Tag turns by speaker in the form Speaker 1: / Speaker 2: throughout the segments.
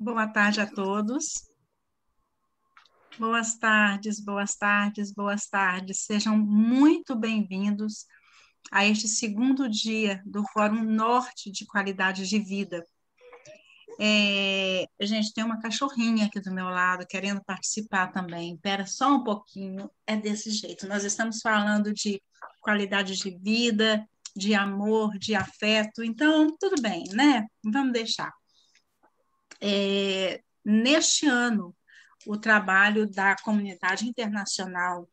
Speaker 1: Boa tarde a todos. Boas tardes, boas tardes, boas tardes. Sejam muito bem-vindos a este segundo dia do Fórum Norte de Qualidade de Vida. Gente, tem uma cachorrinha aqui do meu lado querendo participar também. Espera só um pouquinho, é desse jeito. Nós estamos falando de qualidade de vida, de amor, de afeto, então tudo bem, né? Vamos deixar. Neste ano, o trabalho da comunidade internacional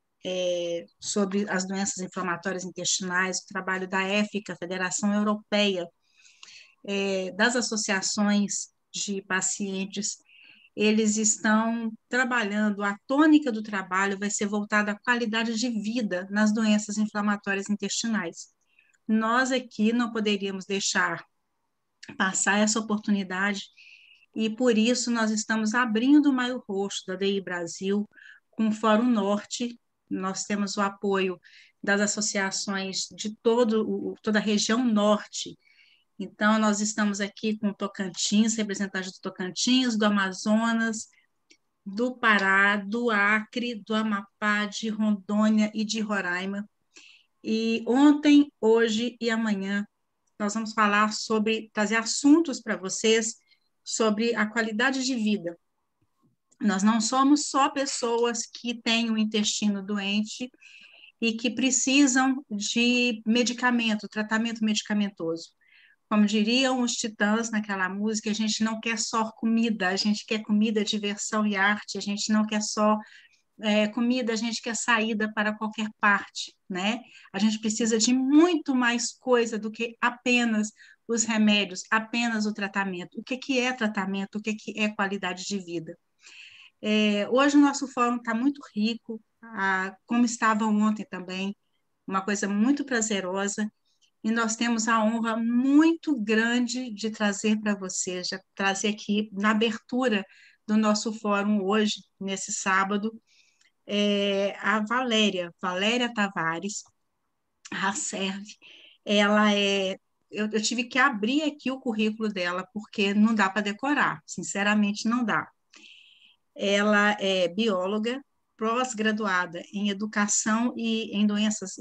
Speaker 1: sobre as doenças inflamatórias intestinais, o trabalho da EFICA, Federação Europeia, das associações de pacientes, eles estão trabalhando, a tônica do trabalho vai ser voltada à qualidade de vida nas doenças inflamatórias intestinais. Nós aqui não poderíamos deixar passar essa oportunidade e por isso nós estamos abrindo o Maio Roxo da DI Brasil com o Fórum Norte. Nós temos o apoio das associações de toda a região norte. Então, nós estamos aqui com o Tocantins, representantes do Tocantins, do Amazonas, do Pará, do Acre, do Amapá, de Rondônia e de Roraima. E ontem, hoje e amanhã, nós vamos falar sobre, trazer assuntos para vocês sobre a qualidade de vida. Nós não somos só pessoas que têm o intestino doente e que precisam de medicamento, tratamento medicamentoso. Como diriam os Titãs naquela música, a gente não quer só comida, a gente quer comida, diversão e arte, a gente não quer só comida, a gente quer saída para qualquer parte, né? A gente precisa de muito mais coisa do que apenas os remédios, apenas o tratamento. O que é tratamento? O que é qualidade de vida? Hoje o nosso fórum está muito rico, como estava ontem também, uma coisa muito prazerosa, e nós temos a honra muito grande de trazer para vocês, de trazer aqui na abertura do nosso fórum hoje, nesse sábado, a Valéria Tavares, a serve, ela eu tive que abrir aqui o currículo dela, porque não dá para decorar, sinceramente não dá. Ela é bióloga, pós-graduada em educação e em doenças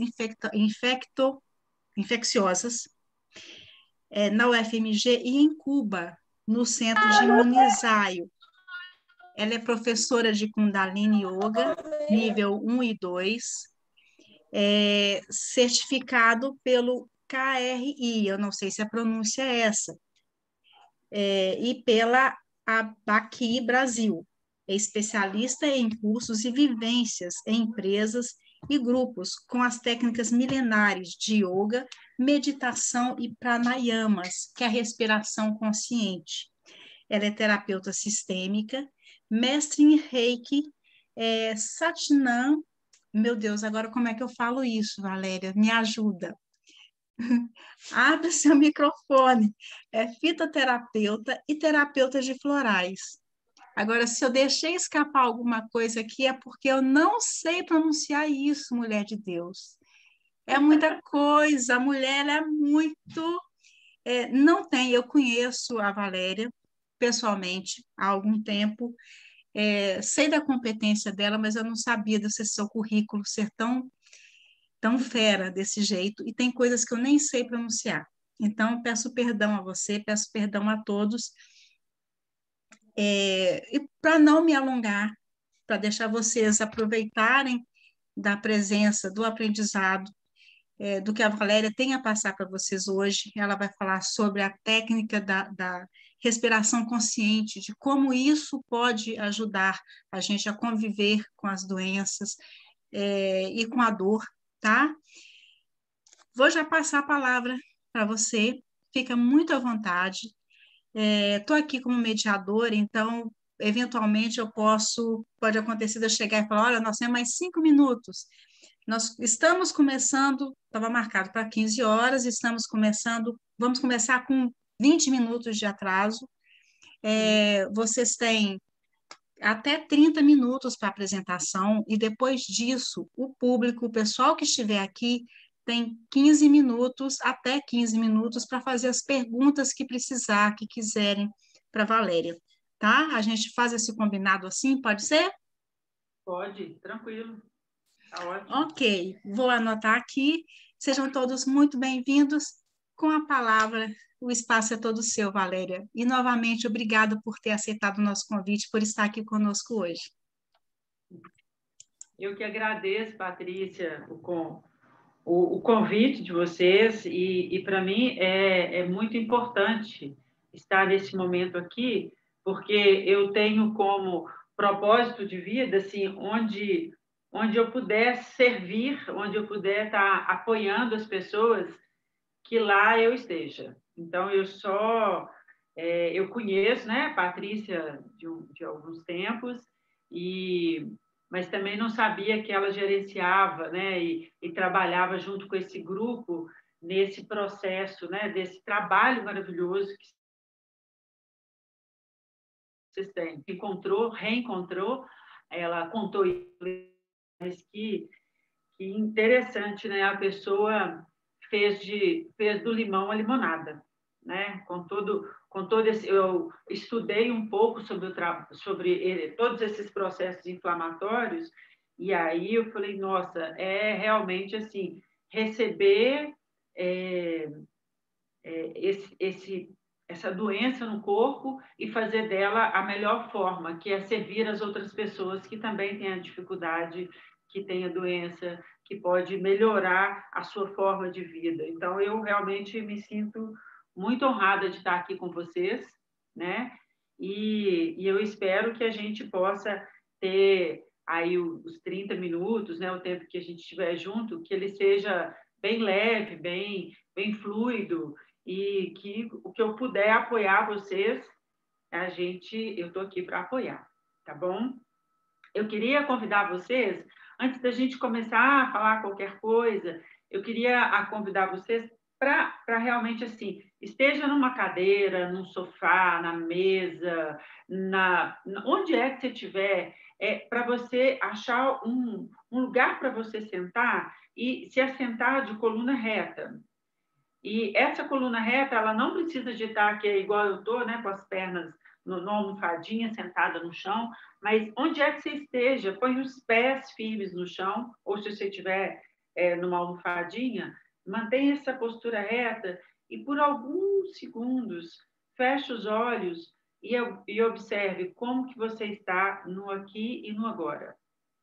Speaker 1: infecciosas, na UFMG e em Cuba, no Centro de Munizaio. Ela é professora de Kundalini Yoga, nível 1 e 2, certificado pelo KRI, eu não sei se a pronúncia é essa, e pela Abaqui Brasil. É especialista em cursos e vivências em empresas e grupos com as técnicas milenares de yoga, meditação e pranayamas, que é a respiração consciente. Ela é terapeuta sistêmica, mestre em Reiki, Satnam. Meu Deus, agora como é que eu falo isso, Valéria? Me ajuda. Abre seu microfone. É fitoterapeuta e terapeuta de florais. Agora, se eu deixei escapar alguma coisa aqui, é porque eu não sei pronunciar isso, mulher de Deus. É muita coisa, a mulher é muito. Não tem, eu conheço a Valéria pessoalmente há algum tempo, sei da competência dela, mas eu não sabia desse seu currículo ser tão fera desse jeito, e tem coisas que eu nem sei pronunciar. Então, peço perdão a você, peço perdão a todos, e para não me alongar, para deixar vocês aproveitarem da presença, do aprendizado, do que a Valéria tem a passar para vocês hoje. Ela vai falar sobre a técnica da respiração consciente, de como isso pode ajudar a gente a conviver com as doenças e com a dor, tá? Vou já passar a palavra para você, fica muito à vontade. Estou aqui como mediadora, então, eventualmente, pode acontecer de eu chegar e falar, olha, nós temos mais 5 minutos. Nós estamos começando, estava marcado para 15 horas, estamos começando, vamos começar com 20 minutos de atraso. Vocês têm até 30 minutos para apresentação, e depois disso, o público, o pessoal que estiver aqui, tem 15 minutos, até 15 minutos, para fazer as perguntas que precisar, que quiserem, para a Valéria. tá? A gente faz esse combinado assim, pode ser?
Speaker 2: Pode, tranquilo. Tá ótimo.
Speaker 1: Ok, vou anotar aqui. Sejam todos muito bem-vindos. Com a palavra, o espaço é todo seu, Valéria. E, novamente, obrigado por ter aceitado o nosso convite, por estar aqui conosco hoje.
Speaker 2: Eu que agradeço, Patrícia, o convite de vocês, e para mim é muito importante estar nesse momento aqui, porque eu tenho como propósito de vida, assim, onde eu puder servir, onde eu puder estar apoiando as pessoas, que lá eu esteja. Então, eu conheço, né, Patrícia de alguns tempos, e mas também não sabia que ela gerenciava, né, e trabalhava junto com esse grupo nesse processo, né, desse trabalho maravilhoso que vocês têm. Encontrou, reencontrou, ela contou isso, mas que interessante, né? A pessoa fez do limão a limonada, né? Com todo esse, eu estudei um pouco sobre todos esses processos inflamatórios, e aí eu falei, nossa, é realmente assim, receber é, essa doença no corpo e fazer dela a melhor forma, que é servir as outras pessoas que também têm a dificuldade, que têm a doença, que pode melhorar a sua forma de vida. Então, eu realmente me sinto muito honrada de estar aqui com vocês, né? E eu espero que a gente possa ter aí os 30 minutos, né, o tempo que a gente estiver junto, que ele seja bem leve, bem fluido, e que o que eu puder apoiar vocês, eu estou aqui para apoiar, tá bom? Eu queria convidar vocês, antes da gente começar a falar qualquer coisa, eu queria convidar vocês para realmente assim, esteja numa cadeira, num sofá, na mesa, onde é que você estiver, para você achar um lugar para você sentar e se assentar de coluna reta. E essa coluna reta, ela não precisa de estar aqui igual eu estou, né, com as pernas no almofadinha, sentada no chão, mas onde é que você esteja, põe os pés firmes no chão, ou se você estiver numa almofadinha, mantenha essa postura reta e por alguns segundos feche os olhos e observe como que você está no aqui e no agora.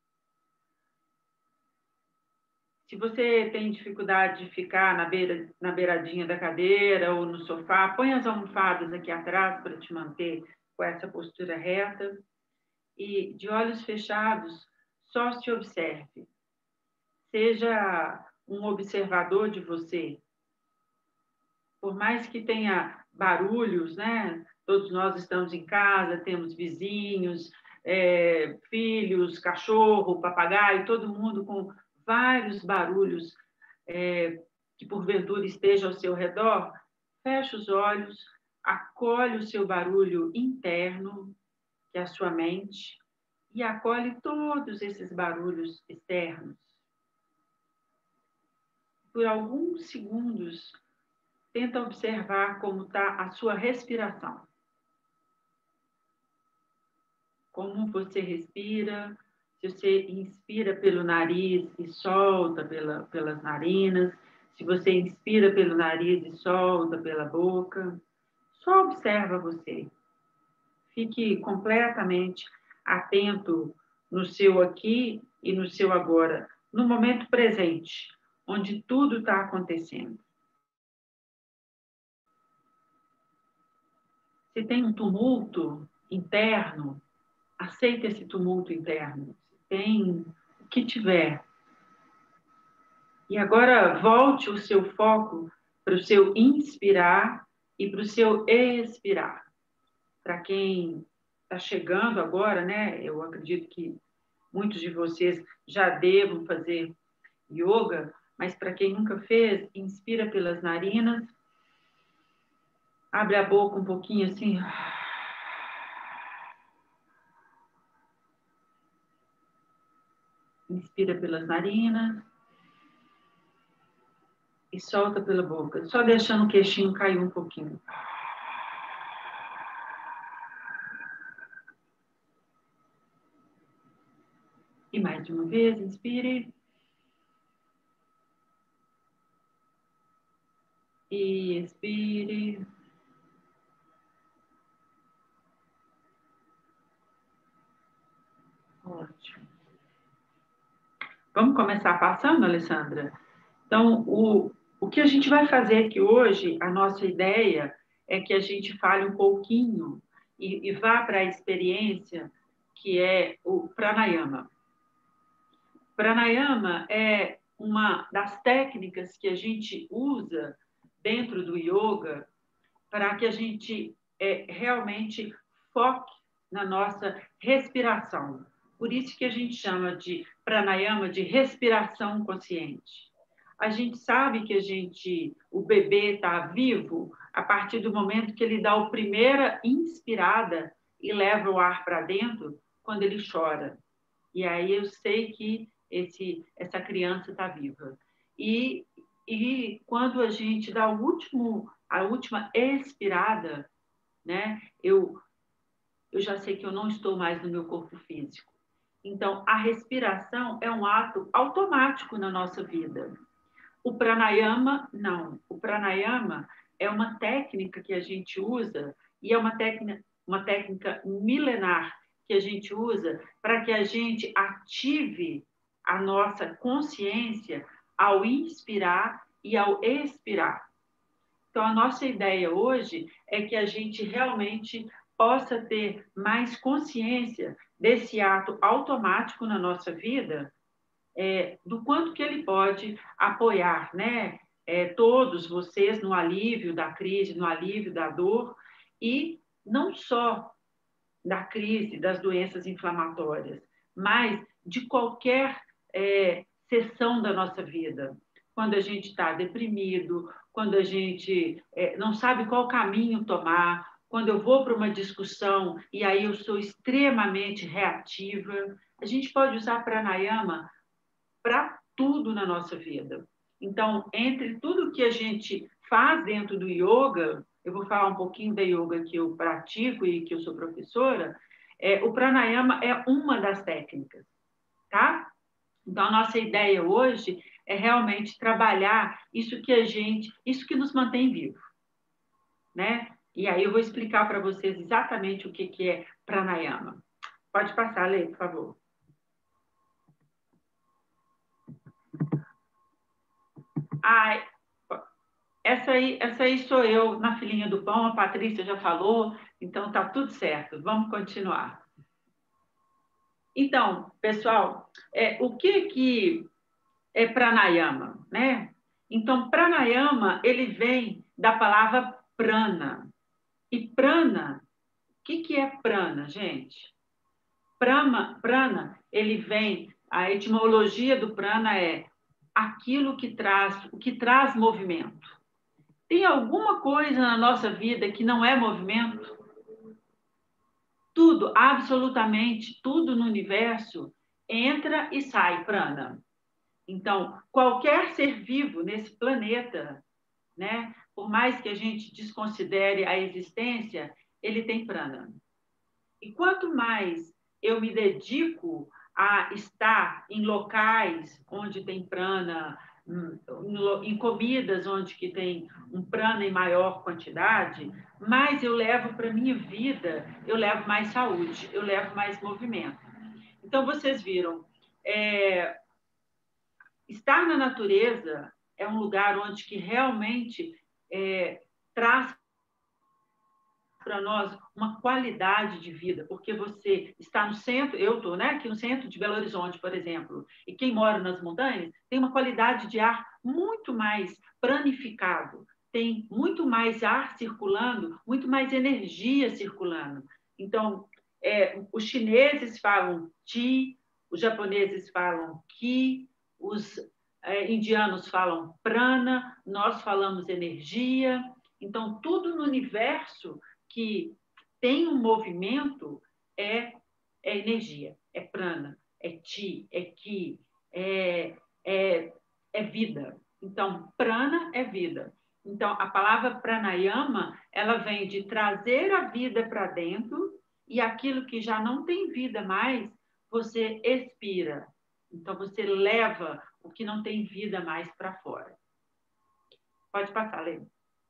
Speaker 2: Se você tem dificuldade de ficar na beiradinha da cadeira ou no sofá, põe as almofadas aqui atrás para te manter com essa postura reta. E, de olhos fechados, só se observe. Seja um observador de você. Por mais que tenha barulhos, né? Todos nós estamos em casa, temos vizinhos, filhos, cachorro, papagaio, todo mundo com vários barulhos que porventura esteja ao seu redor, feche os olhos, acolhe o seu barulho interno, que é a sua mente, e acolhe todos esses barulhos externos. Por alguns segundos, tenta observar como está a sua respiração. Como você respira, se você inspira pelo nariz e solta pelas narinas, se você inspira pelo nariz e solta pela boca. Só observa você. Fique completamente atento no seu aqui e no seu agora, no momento presente, onde tudo está acontecendo. Se tem um tumulto interno, aceita esse tumulto interno. Se tem o que tiver. E agora volte o seu foco para o seu inspirar e para o seu expirar. Para quem está chegando agora, né? Eu acredito que muitos de vocês já devam fazer yoga, mas para quem nunca fez, inspira pelas narinas, abre a boca um pouquinho assim, inspira pelas narinas e solta pela boca, só deixando o queixinho cair um pouquinho. E mais uma vez, inspire. E expire. Ótimo. Vamos começar passando, Alessandra? Então, o que a gente vai fazer aqui hoje, a nossa ideia é que a gente fale um pouquinho e vá para a experiência que é o pranayama. Pranayama é uma das técnicas que a gente usa dentro do yoga para que a gente realmente foque na nossa respiração. Por isso que a gente chama de pranayama de respiração consciente. A gente sabe que o bebê está vivo a partir do momento que ele dá a primeira inspirada e leva o ar para dentro quando ele chora. E aí eu sei que essa criança está viva. E quando a gente dá a última expirada, né, eu já sei que eu não estou mais no meu corpo físico. Então, a respiração é um ato automático na nossa vida. O pranayama, não. O pranayama é uma técnica que a gente usa e é uma técnica milenar que a gente usa para que a gente ative a nossa consciência ao inspirar e ao expirar. Então, a nossa ideia hoje é que a gente realmente possa ter mais consciência desse ato automático na nossa vida, do quanto que ele pode apoiar, né? Todos vocês no alívio da crise, no alívio da dor, e não só da crise, das doenças inflamatórias, mas de qualquer sessão da nossa vida. Quando a gente está deprimido, quando a gente não sabe qual caminho tomar, quando eu vou para uma discussão e aí eu sou extremamente reativa, a gente pode usar pranayama para tudo na nossa vida. Então, entre tudo que a gente faz dentro do yoga, eu vou falar um pouquinho da yoga que eu pratico e que eu sou professora, o pranayama é uma das técnicas, tá? Então, a nossa ideia hoje é realmente trabalhar isso que nos mantém vivos, né? E aí eu vou explicar para vocês exatamente o que é pranayama. Pode passar, Lê, por favor. Ai, essa aí sou eu na filinha do pão, a Patrícia já falou, então tá tudo certo. Vamos continuar. Então, pessoal, o que é pranayama, né? Então, pranayama, ele vem da palavra prana. E prana, o que é prana, gente? Prana, ele vem, a etimologia do prana é o que traz movimento. Tem alguma coisa na nossa vida que não é movimento? Tudo, absolutamente tudo no universo entra e sai prana. Então, qualquer ser vivo nesse planeta, né, por mais que a gente desconsidere a existência, ele tem prana. E quanto mais eu me dedico a estar em locais onde tem prana, em comidas onde que tem um prana em maior quantidade, mais eu levo para a minha vida, eu levo mais saúde, eu levo mais movimento. Então, vocês viram, estar na natureza é um lugar onde que realmente traz para nós uma qualidade de vida, porque você está no centro, eu estou, né, aqui no centro de Belo Horizonte, por exemplo, e quem mora nas montanhas tem uma qualidade de ar muito mais planificado, tem muito mais ar circulando, muito mais energia circulando. Então, os chineses falam qi, os japoneses falam qi, os indianos falam prana, nós falamos energia. Então, tudo no universo que tem um movimento é energia, é prana, é chi, é ki, é vida. Então, prana é vida. Então, a palavra pranayama, ela vem de trazer a vida para dentro e aquilo que já não tem vida mais, você expira. Então, você leva o que não tem vida mais para fora. Pode passar, Lê.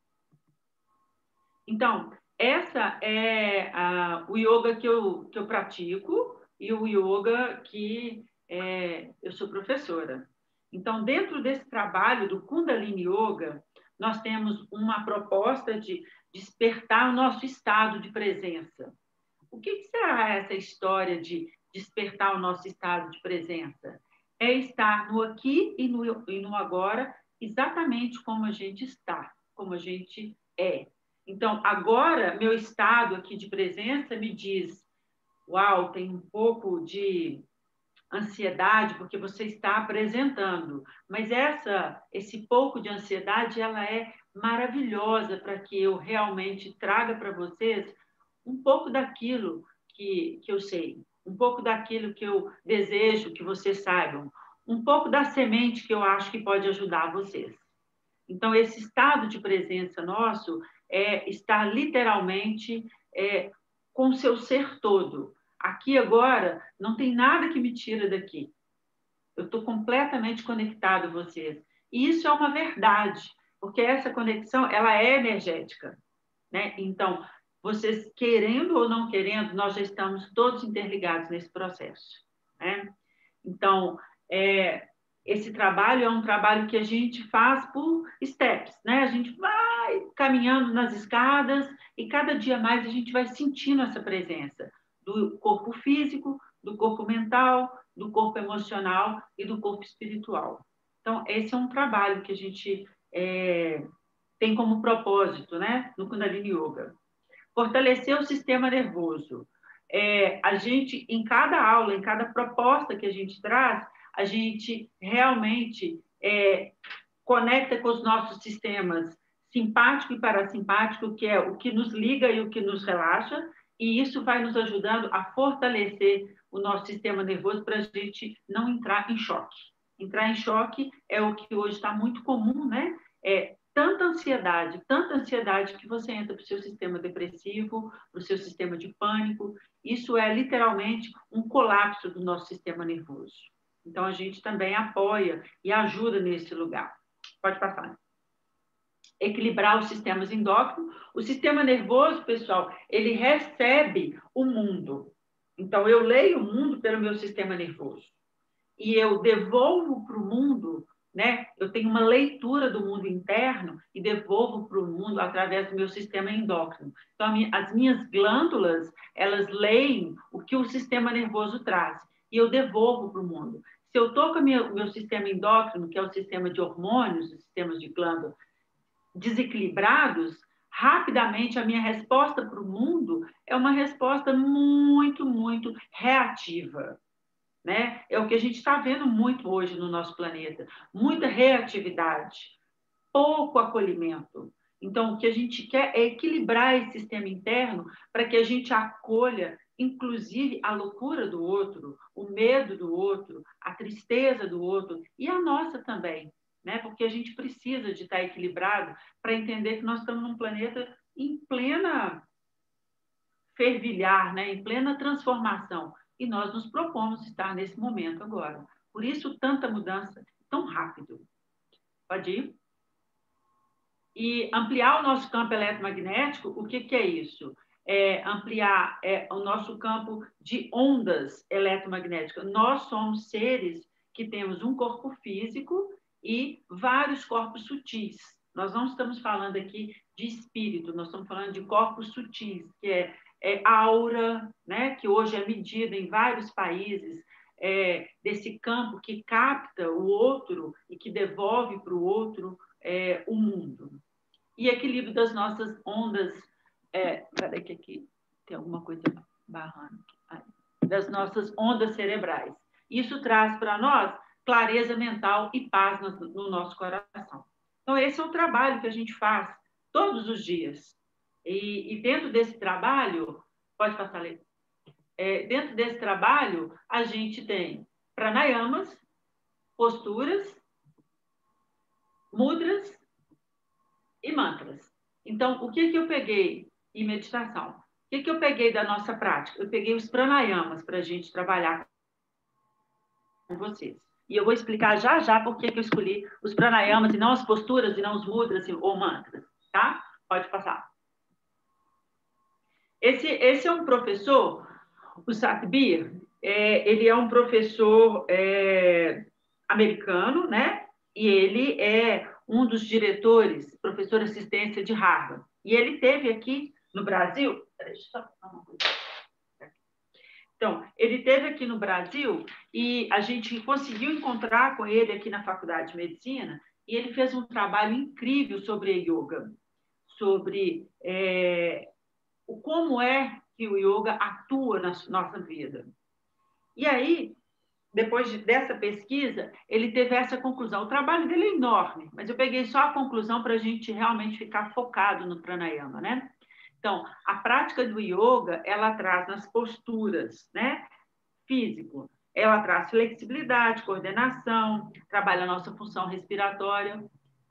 Speaker 2: Então, essa é o yoga que eu pratico e o yoga que eu sou professora. Então, dentro desse trabalho do Kundalini Yoga, nós temos uma proposta de despertar o nosso estado de presença. O que será essa história de despertar o nosso estado de presença? É estar no aqui e no agora, exatamente como a gente está, como a gente é. Então, agora, meu estado aqui de presença me diz: uau, tem um pouco de ansiedade, porque você está apresentando. Mas esse pouco de ansiedade, ela é maravilhosa para que eu realmente traga para vocês um pouco daquilo que eu sei, um pouco daquilo que eu desejo que vocês saibam, um pouco da semente que eu acho que pode ajudar vocês. Então, esse estado de presença nosso é estar literalmente com o seu ser todo. Aqui agora, não tem nada que me tira daqui. Eu estou completamente conectado a vocês. E isso é uma verdade, porque essa conexão, ela é energética, né? Então, vocês querendo ou não querendo, nós já estamos todos interligados nesse processo, né? Então, esse trabalho é um trabalho que a gente faz por steps, né? A gente vai caminhando nas escadas e cada dia mais a gente vai sentindo essa presença do corpo físico, do corpo mental, do corpo emocional e do corpo espiritual. Então, esse é um trabalho que a gente tem como propósito, né, no Kundalini Yoga. Fortalecer o sistema nervoso. A gente, em cada aula, em cada proposta que a gente traz, a gente realmente conecta com os nossos sistemas simpático e parasimpático, que é o que nos liga e o que nos relaxa, e isso vai nos ajudando a fortalecer o nosso sistema nervoso para a gente não entrar em choque. Entrar em choque é o que hoje está muito comum, né? Tanta ansiedade que você entra para o seu sistema depressivo, para o seu sistema de pânico. Isso é literalmente um colapso do nosso sistema nervoso. Então, a gente também apoia e ajuda nesse lugar. Pode passar. Equilibrar os sistemas endócrinos. O sistema nervoso, pessoal, ele recebe o mundo. Então, eu leio o mundo pelo meu sistema nervoso. E eu devolvo para o mundo, né? Eu tenho uma leitura do mundo interno e devolvo para o mundo através do meu sistema endócrino. Então, as minhas glândulas, elas leem o que o sistema nervoso traz e eu devolvo para o mundo. Se eu estou com o meu sistema endócrino, que é o sistema de hormônios, os sistemas de glândula, desequilibrados, rapidamente a minha resposta para o mundo é uma resposta muito, muito reativa. Né? É o que a gente está vendo muito hoje no nosso planeta. Muita reatividade, pouco acolhimento. Então, o que a gente quer é equilibrar esse sistema interno para que a gente acolha, inclusive, a loucura do outro, o medo do outro, a tristeza do outro e a nossa também. Né? Porque a gente precisa de estar equilibrado para entender que nós estamos num planeta em plena fervilhar, né? Em plena transformação. E nós nos propomos estar nesse momento agora. Por isso, tanta mudança tão rápido. Pode ir? E ampliar o nosso campo eletromagnético, o que é isso? Ampliar o nosso campo de ondas eletromagnéticas. Nós somos seres que temos um corpo físico e vários corpos sutis. Nós não estamos falando aqui de espírito, nós estamos falando de corpos sutis, que é aura, né? Que hoje é medida em vários países, desse campo que capta o outro e que devolve para o outro o mundo. E equilíbrio das nossas ondas. Peraí, que aqui tem alguma coisa barrando. Das nossas ondas cerebrais. Isso traz para nós clareza mental e paz no nosso coração. Então, esse é o trabalho que a gente faz todos os dias. E dentro desse trabalho, pode passar ali. Dentro desse trabalho, a gente tem pranayamas, posturas, mudras e mantras. Então, o que eu peguei em meditação? O que eu peguei da nossa prática? Eu peguei os pranayamas para a gente trabalhar vocês. E eu vou explicar já já por que eu escolhi os pranayamas e não as posturas e não os mudras ou mantras, tá? Pode passar. Esse é um professor, o Satbir, ele é um professor americano, né? E ele é um dos diretores, professor assistência de Harvard. E ele teve aqui no Brasil... Deixa eu só falar uma coisa. Então, ele esteve aqui no Brasil e a gente conseguiu encontrar com ele aqui na Faculdade de Medicina e ele fez um trabalho incrível sobre yoga, sobre como é que o yoga atua na nossa vida. E aí, depois dessa pesquisa, ele teve essa conclusão. O trabalho dele é enorme, mas eu peguei só a conclusão para a gente realmente ficar focado no pranayama, né? Então, a prática do yoga, ela traz nas posturas, né? Físico, ela traz flexibilidade, coordenação, trabalha a nossa função respiratória.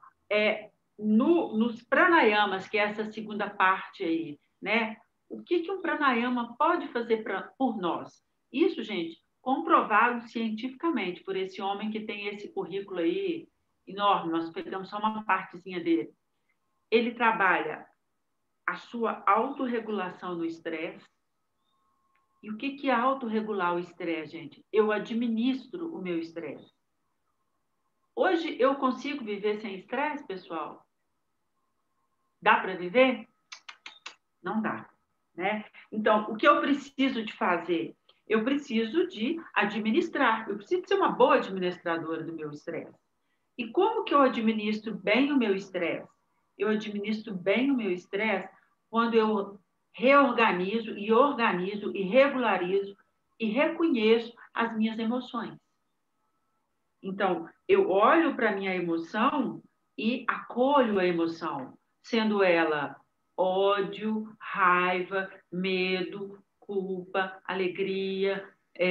Speaker 2: Nos pranayamas, que é essa segunda parte aí, né? O que um pranayama pode fazer por nós? Isso, gente, comprovado cientificamente por esse homem que tem esse currículo aí enorme, nós pegamos só uma partezinha dele. Ele trabalha a sua autorregulação no estresse. E o que é autorregular o estresse, gente? Eu administro o meu estresse. Hoje eu consigo viver sem estresse, pessoal? Dá para viver? Não dá, né? Então, o que eu preciso de fazer? Eu preciso de administrar. Eu preciso ser uma boa administradora do meu estresse. E como que eu administro bem o meu estresse? Eu administro bem o meu estresse quando eu reorganizo e organizo e regularizo e reconheço as minhas emoções. Então, eu olho para a minha emoção e acolho a emoção, sendo ela ódio, raiva, medo, culpa, alegria,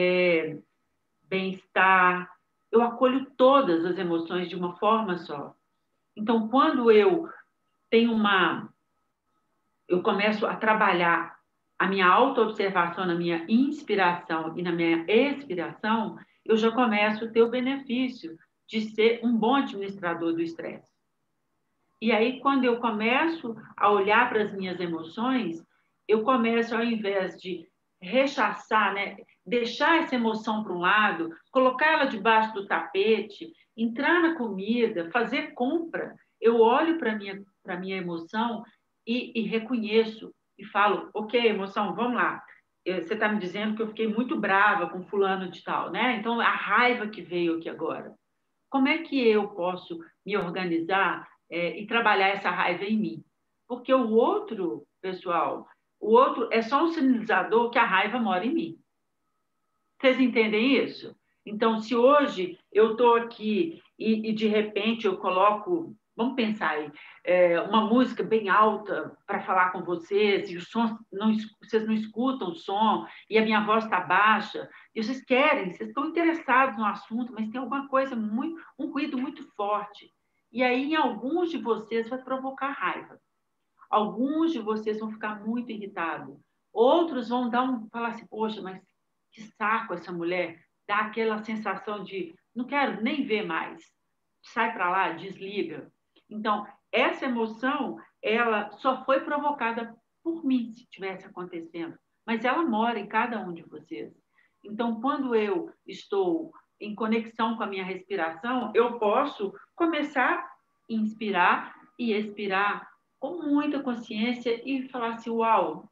Speaker 2: bem-estar. Eu acolho todas as emoções de uma forma só. Então, quando eu começo a trabalhar a minha autoobservação, na minha inspiração e na minha expiração, eu já começo a ter o benefício de ser um bom administrador do estresse. E aí, quando eu começo a olhar para as minhas emoções, eu começo, ao invés de rechaçar, né, deixar essa emoção para um lado, colocar ela debaixo do tapete, entrar na comida, fazer compra, eu olho para a minha emoção e reconheço e falo, ok, emoção, vamos lá. Você está me dizendo que eu fiquei muito brava com fulano de tal, né? Então, a raiva que veio aqui agora. Como é que eu posso me organizar e trabalhar essa raiva em mim? Porque o outro, pessoal, o outro é só um sinalizador que a raiva mora em mim. Vocês entendem isso? Então, se hoje eu estou aqui e de repente eu coloco, vamos pensar aí, uma música bem alta para falar com vocês, e o som, vocês não escutam o som, e a minha voz está baixa, e vocês querem, vocês estão interessados no assunto, mas tem alguma coisa, um ruído muito forte. E aí, em alguns de vocês, vai provocar raiva. Alguns de vocês vão ficar muito irritados. Outros vão falar assim, poxa, mas que saco essa mulher, dá aquela sensação de não quero nem ver mais, sai para lá, desliga. Então, essa emoção, ela só foi provocada por mim, se tivesse acontecendo, mas ela mora em cada um de vocês. Então, quando eu estou em conexão com a minha respiração, eu posso começar a inspirar e expirar com muita consciência e falar assim, uau,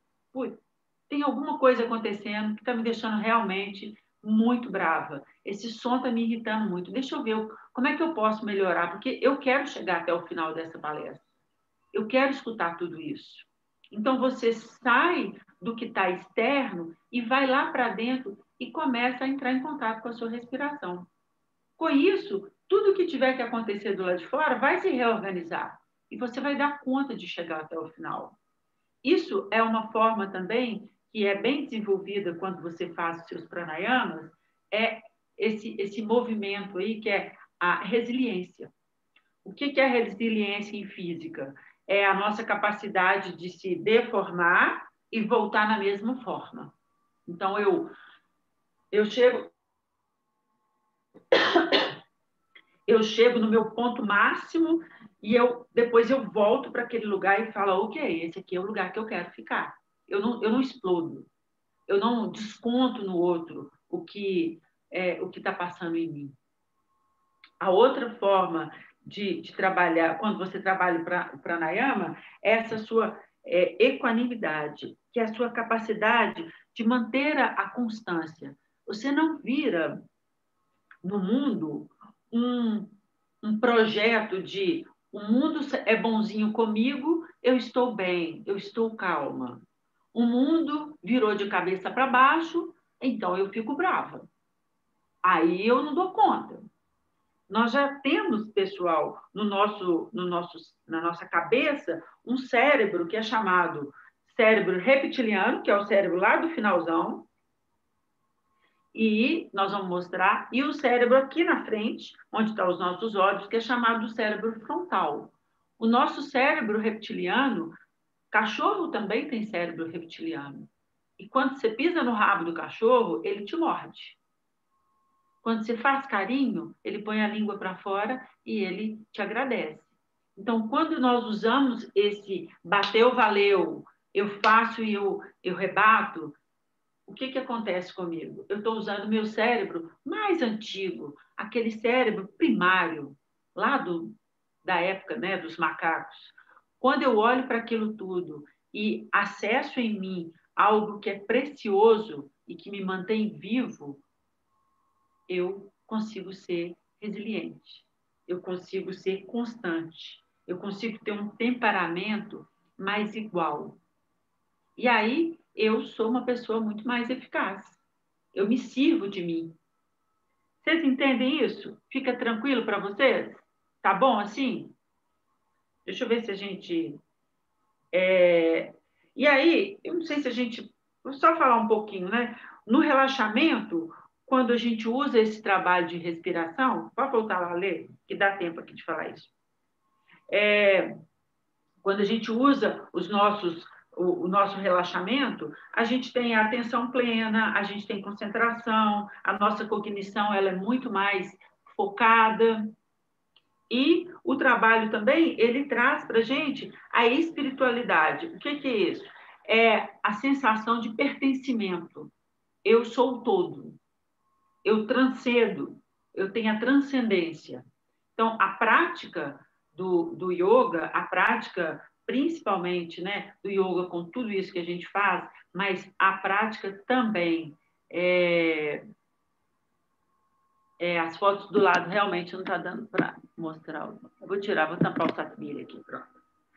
Speaker 2: tem alguma coisa acontecendo que está me deixando realmente muito brava. Esse som está me irritando muito. Deixa eu ver como é que eu posso melhorar, porque eu quero chegar até o final dessa palestra. Eu quero escutar tudo isso. Então, você sai do que está externo e vai lá para dentro e começa a entrar em contato com a sua respiração. Com isso, tudo que tiver que acontecer do lado de fora vai se reorganizar e você vai dar conta de chegar até o final. Isso é uma forma também que é bem desenvolvida quando você faz os seus pranayamas, é esse movimento aí que é a resiliência. O que é resiliência em física? É a nossa capacidade de se deformar e voltar na mesma forma. Então, eu chego... eu chego no meu ponto máximo e depois eu volto para aquele lugar e falo, ok, esse aqui é o lugar que eu quero ficar. Eu não explodo, eu não desconto no outro o que está passando em mim. A outra forma de trabalhar, quando você trabalha para pranayama, é essa sua equanimidade, que é a sua capacidade de manter a constância. Você não vira no mundo um projeto de o mundo é bonzinho comigo, eu estou bem, eu estou calma. O mundo virou de cabeça para baixo, então eu fico brava. Aí eu não dou conta. Nós já temos, pessoal, na nossa cabeça, um cérebro que é chamado cérebro reptiliano, que é o cérebro lá do finalzão, e nós vamos mostrar, e o cérebro aqui na frente, onde estão os nossos olhos, que é chamado cérebro frontal. O nosso cérebro reptiliano, cachorro também tem cérebro reptiliano. E quando você pisa no rabo do cachorro, ele te morde. Quando você faz carinho, ele põe a língua para fora e ele te agradece. Então, quando nós usamos esse bateu, valeu, eu faço e eu rebato, o que acontece comigo? Eu estou usando o meu cérebro mais antigo, aquele cérebro primário, lá da época, né, dos macacos. Quando eu olho para aquilo tudo e acesso em mim algo que é precioso e que me mantém vivo, eu consigo ser resiliente, eu consigo ser constante, eu consigo ter um temperamento mais igual. E aí eu sou uma pessoa muito mais eficaz. Eu me sirvo de mim. Vocês entendem isso? Fica tranquilo para vocês? Tá bom assim? Deixa eu ver se a gente... E aí, eu não sei se a gente... Vou só falar um pouquinho, né? No relaxamento, quando a gente usa esse trabalho de respiração, pode voltar lá a ler, que dá tempo aqui de falar isso. Quando a gente usa o nosso relaxamento, a gente tem a atenção plena, a gente tem concentração, a nossa cognição ela é muito mais focada. E o trabalho também, ele traz para a gente a espiritualidade. O que é isso? É a sensação de pertencimento. Eu sou o todo. Eu transcendo. Eu tenho a transcendência. Então, a prática do yoga, a prática principalmente, né, do yoga com tudo isso que a gente faz, mas a prática também as fotos do lado realmente não está dando para mostrar. Eu vou tirar, vou tampar o satmira aqui, pronto.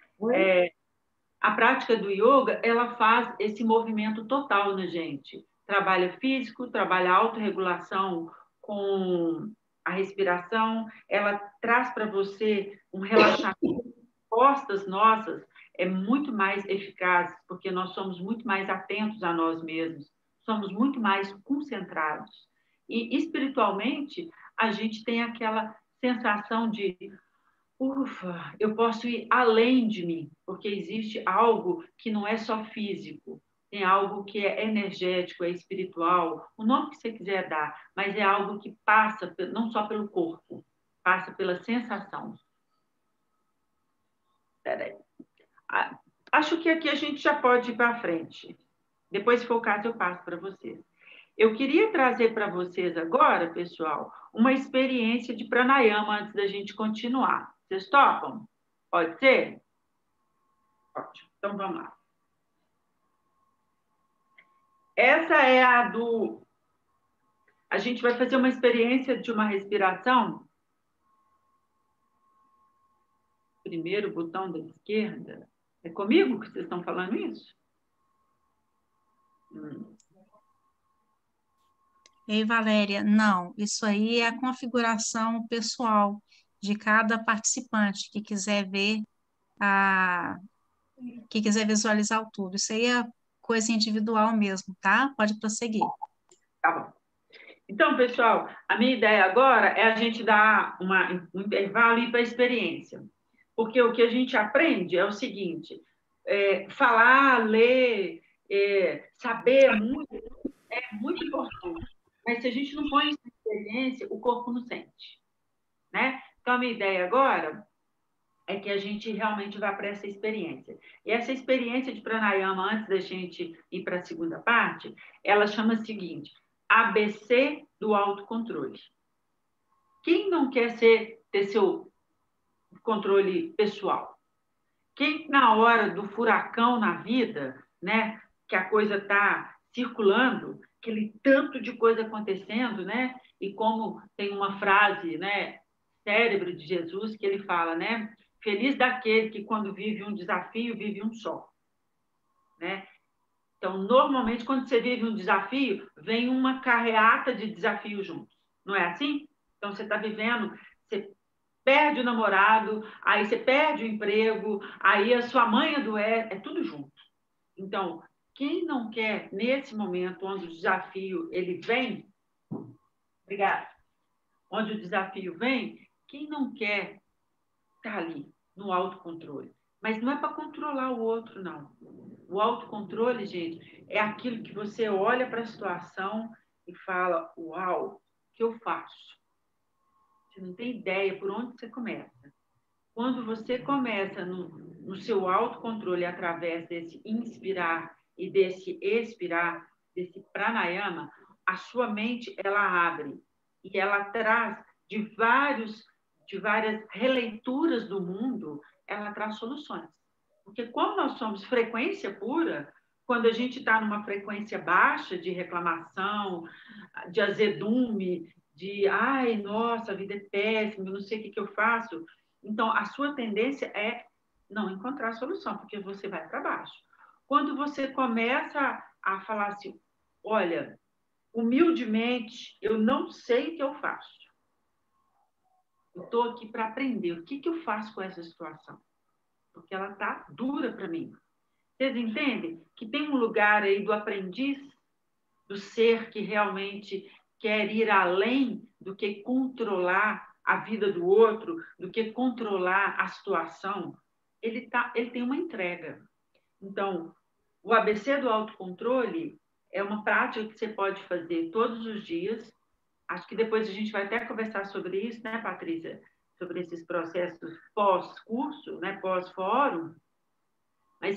Speaker 2: A prática do yoga, ela faz esse movimento total na gente. Trabalha físico, trabalha autorregulação com a respiração, ela traz para você um relaxamento. Costas nossas é muito mais eficaz, porque nós somos muito mais atentos a nós mesmos, somos muito mais concentrados. E espiritualmente, a gente tem aquela sensação de ufa, eu posso ir além de mim, porque existe algo que não é só físico, tem algo que é energético, é espiritual, o nome que você quiser dar, mas é algo que passa não só pelo corpo, passa pela sensação. Peraí. Acho que aqui a gente já pode ir para frente. Depois, se for o caso, eu passo para vocês. Eu queria trazer para vocês agora, pessoal, uma experiência de pranayama antes da gente continuar. Vocês topam? Pode ser? Ótimo. Então, vamos lá. Essa é a do... A gente vai fazer uma experiência de uma respiração. Primeiro botão da esquerda. É comigo que vocês estão falando isso?
Speaker 1: Ei, Valéria, não, isso aí é a configuração pessoal de cada participante que quiser ver que quiser visualizar o tudo. Isso aí é coisa individual mesmo, tá? Pode prosseguir.
Speaker 2: Tá bom. Então, pessoal, a minha ideia agora é a gente dar um intervalo e ir para a experiência. Porque o que a gente aprende é o seguinte, falar, ler, saber muito, é muito importante. Mas se a gente não põe isso em experiência, o corpo não sente, né? Então, a minha ideia agora é que a gente realmente vá para essa experiência. E essa experiência de pranayama, antes da gente ir para a segunda parte, ela chama o seguinte: ABC do autocontrole. Quem não quer ter seu controle pessoal? Quem, na hora do furacão na vida, né, que a coisa está circulando, aquele tanto de coisa acontecendo, né? E como tem uma frase, né, cérebro de Jesus, que ele fala, né? Feliz daquele que, quando vive um desafio, vive um só, né? Então, normalmente, quando você vive um desafio, vem uma carreata de desafios juntos. Não é assim? Então, você está vivendo, você perde o namorado, aí você perde o emprego, aí a sua mãe adoece, é tudo junto. Então, quem não quer, nesse momento onde o desafio ele vem, obrigada, onde o desafio vem, quem não quer estar ali, no autocontrole? Mas não é para controlar o outro, não. O autocontrole, gente, é aquilo que você olha para a situação e fala: uau, o que eu faço? Você não tem ideia por onde você começa. Quando você começa no seu autocontrole através desse inspirar e desse expirar, desse pranayama, a sua mente ela abre e ela traz de várias releituras do mundo, ela traz soluções. Porque como nós somos frequência pura, quando a gente está numa frequência baixa de reclamação, de azedume, de ai, nossa, a vida é péssima, eu não sei o que eu faço. Então, a sua tendência é não encontrar solução, porque você vai para baixo. Quando você começa a falar assim, olha, humildemente, eu não sei o que eu faço. Eu estou aqui para aprender. O que eu faço com essa situação? Porque ela está dura para mim. Vocês entendem que tem um lugar aí do aprendiz, do ser que realmente quer ir além do que controlar a vida do outro, do que controlar a situação? Ele tem uma entrega. Então, o ABC do autocontrole é uma prática que você pode fazer todos os dias. Acho que depois a gente vai até conversar sobre isso, né, Patrícia? Sobre esses processos pós-curso, né, pós-fórum. Mas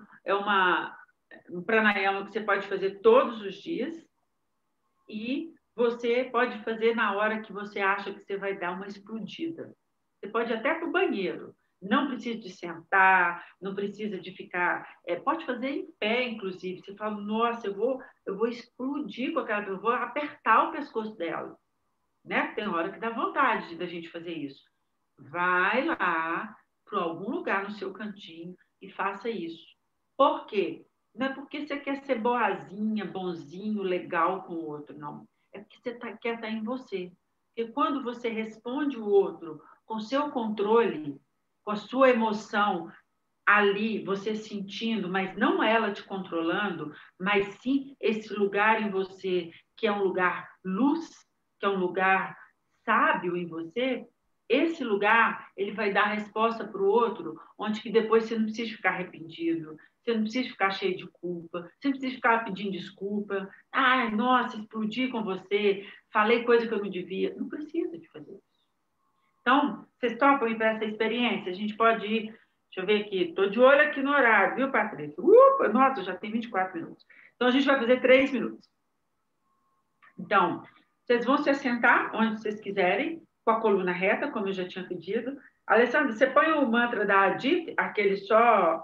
Speaker 2: um pranayama que você pode fazer todos os dias e você pode fazer na hora que você acha que você vai dar uma explodida. Você pode ir até para o banheiro. Não precisa de sentar, não precisa de ficar... pode fazer em pé, inclusive. Você fala, nossa, eu vou explodir com aquela... Eu vou apertar o pescoço dela. Né? Tem hora que dá vontade da gente fazer isso. Vai lá para algum lugar no seu cantinho e faça isso. Por quê? Não é porque você quer ser boazinha, bonzinho, legal com o outro, não. É porque você quer estar em você. Porque quando você responde o outro com seu controle, com a sua emoção ali, você sentindo, mas não ela te controlando, mas sim esse lugar em você, que é um lugar luz, que é um lugar sábio em você, esse lugar, ele vai dar resposta para o outro, onde que depois você não precisa ficar arrependido, você não precisa ficar cheio de culpa, você não precisa ficar pedindo desculpa. Ai, nossa, explodi com você, falei coisa que eu não devia. Não precisa de fazer isso. Então, vocês topam ir para essa experiência? A gente pode ir, deixa eu ver aqui, estou de olho aqui no horário, viu, Patrícia? Nossa, já tem 24 minutos. Então, a gente vai fazer 3 minutos. Então, vocês vão se assentar onde vocês quiserem, com a coluna reta, como eu já tinha pedido. Alessandra, você põe o mantra da Adit, aquele só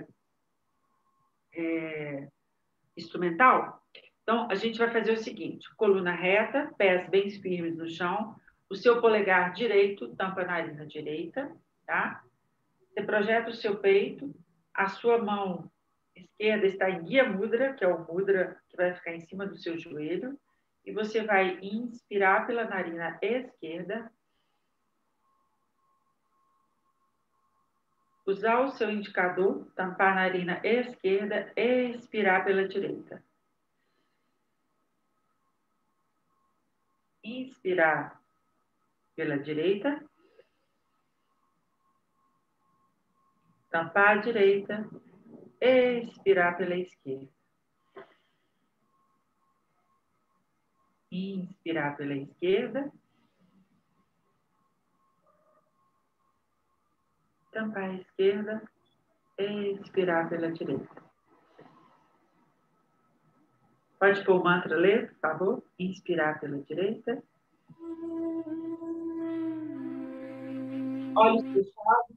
Speaker 2: instrumental? Então, a gente vai fazer o seguinte, coluna reta, pés bem firmes no chão, o seu polegar direito tampa a narina direita, tá? Você projeta o seu peito, a sua mão esquerda está em guia mudra, que é o mudra que vai ficar em cima do seu joelho, e você vai inspirar pela narina esquerda, usar o seu indicador, tampar a narina esquerda e expirar pela direita. Inspirar pela direita, tampar a direita, expirar pela esquerda. Inspirar pela esquerda. Tampar a esquerda. Expirar pela direita. Pode pôr o mantra ler, por favor? Inspirar pela direita. Olhos fechados.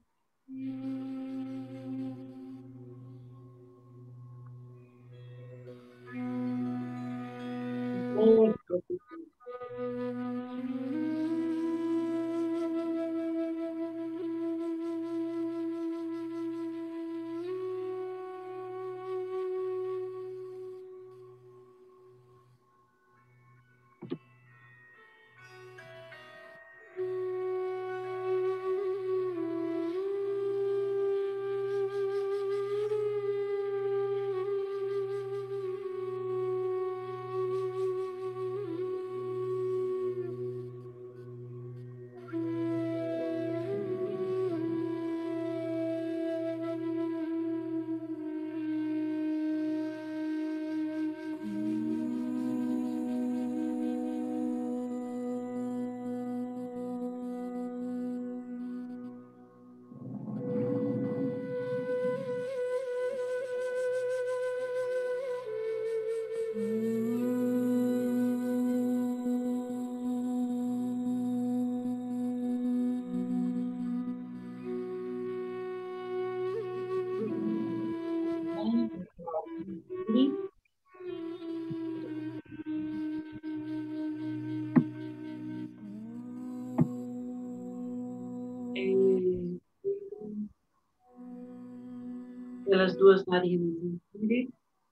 Speaker 2: Pelas duas narinas, inspire.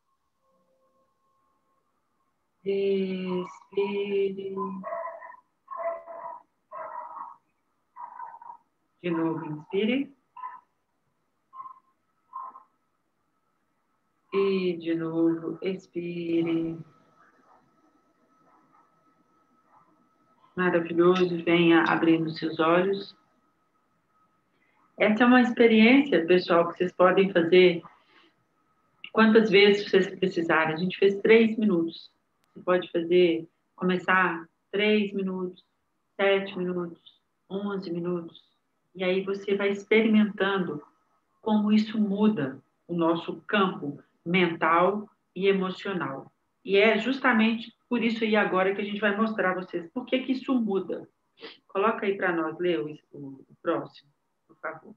Speaker 2: Expire. De novo, inspire. E de novo, expire. Maravilhoso, venha abrindo seus olhos. Essa é uma experiência, pessoal, que vocês podem fazer quantas vezes vocês precisarem. A gente fez 3 minutos. Você pode fazer, começar 3 minutos, 7 minutos, 11 minutos. E aí você vai experimentando como isso muda o nosso campo mental e emocional. E é justamente por isso aí agora que a gente vai mostrar a vocês por que isso muda. Coloca aí para nós, Lê, o próximo, por favor.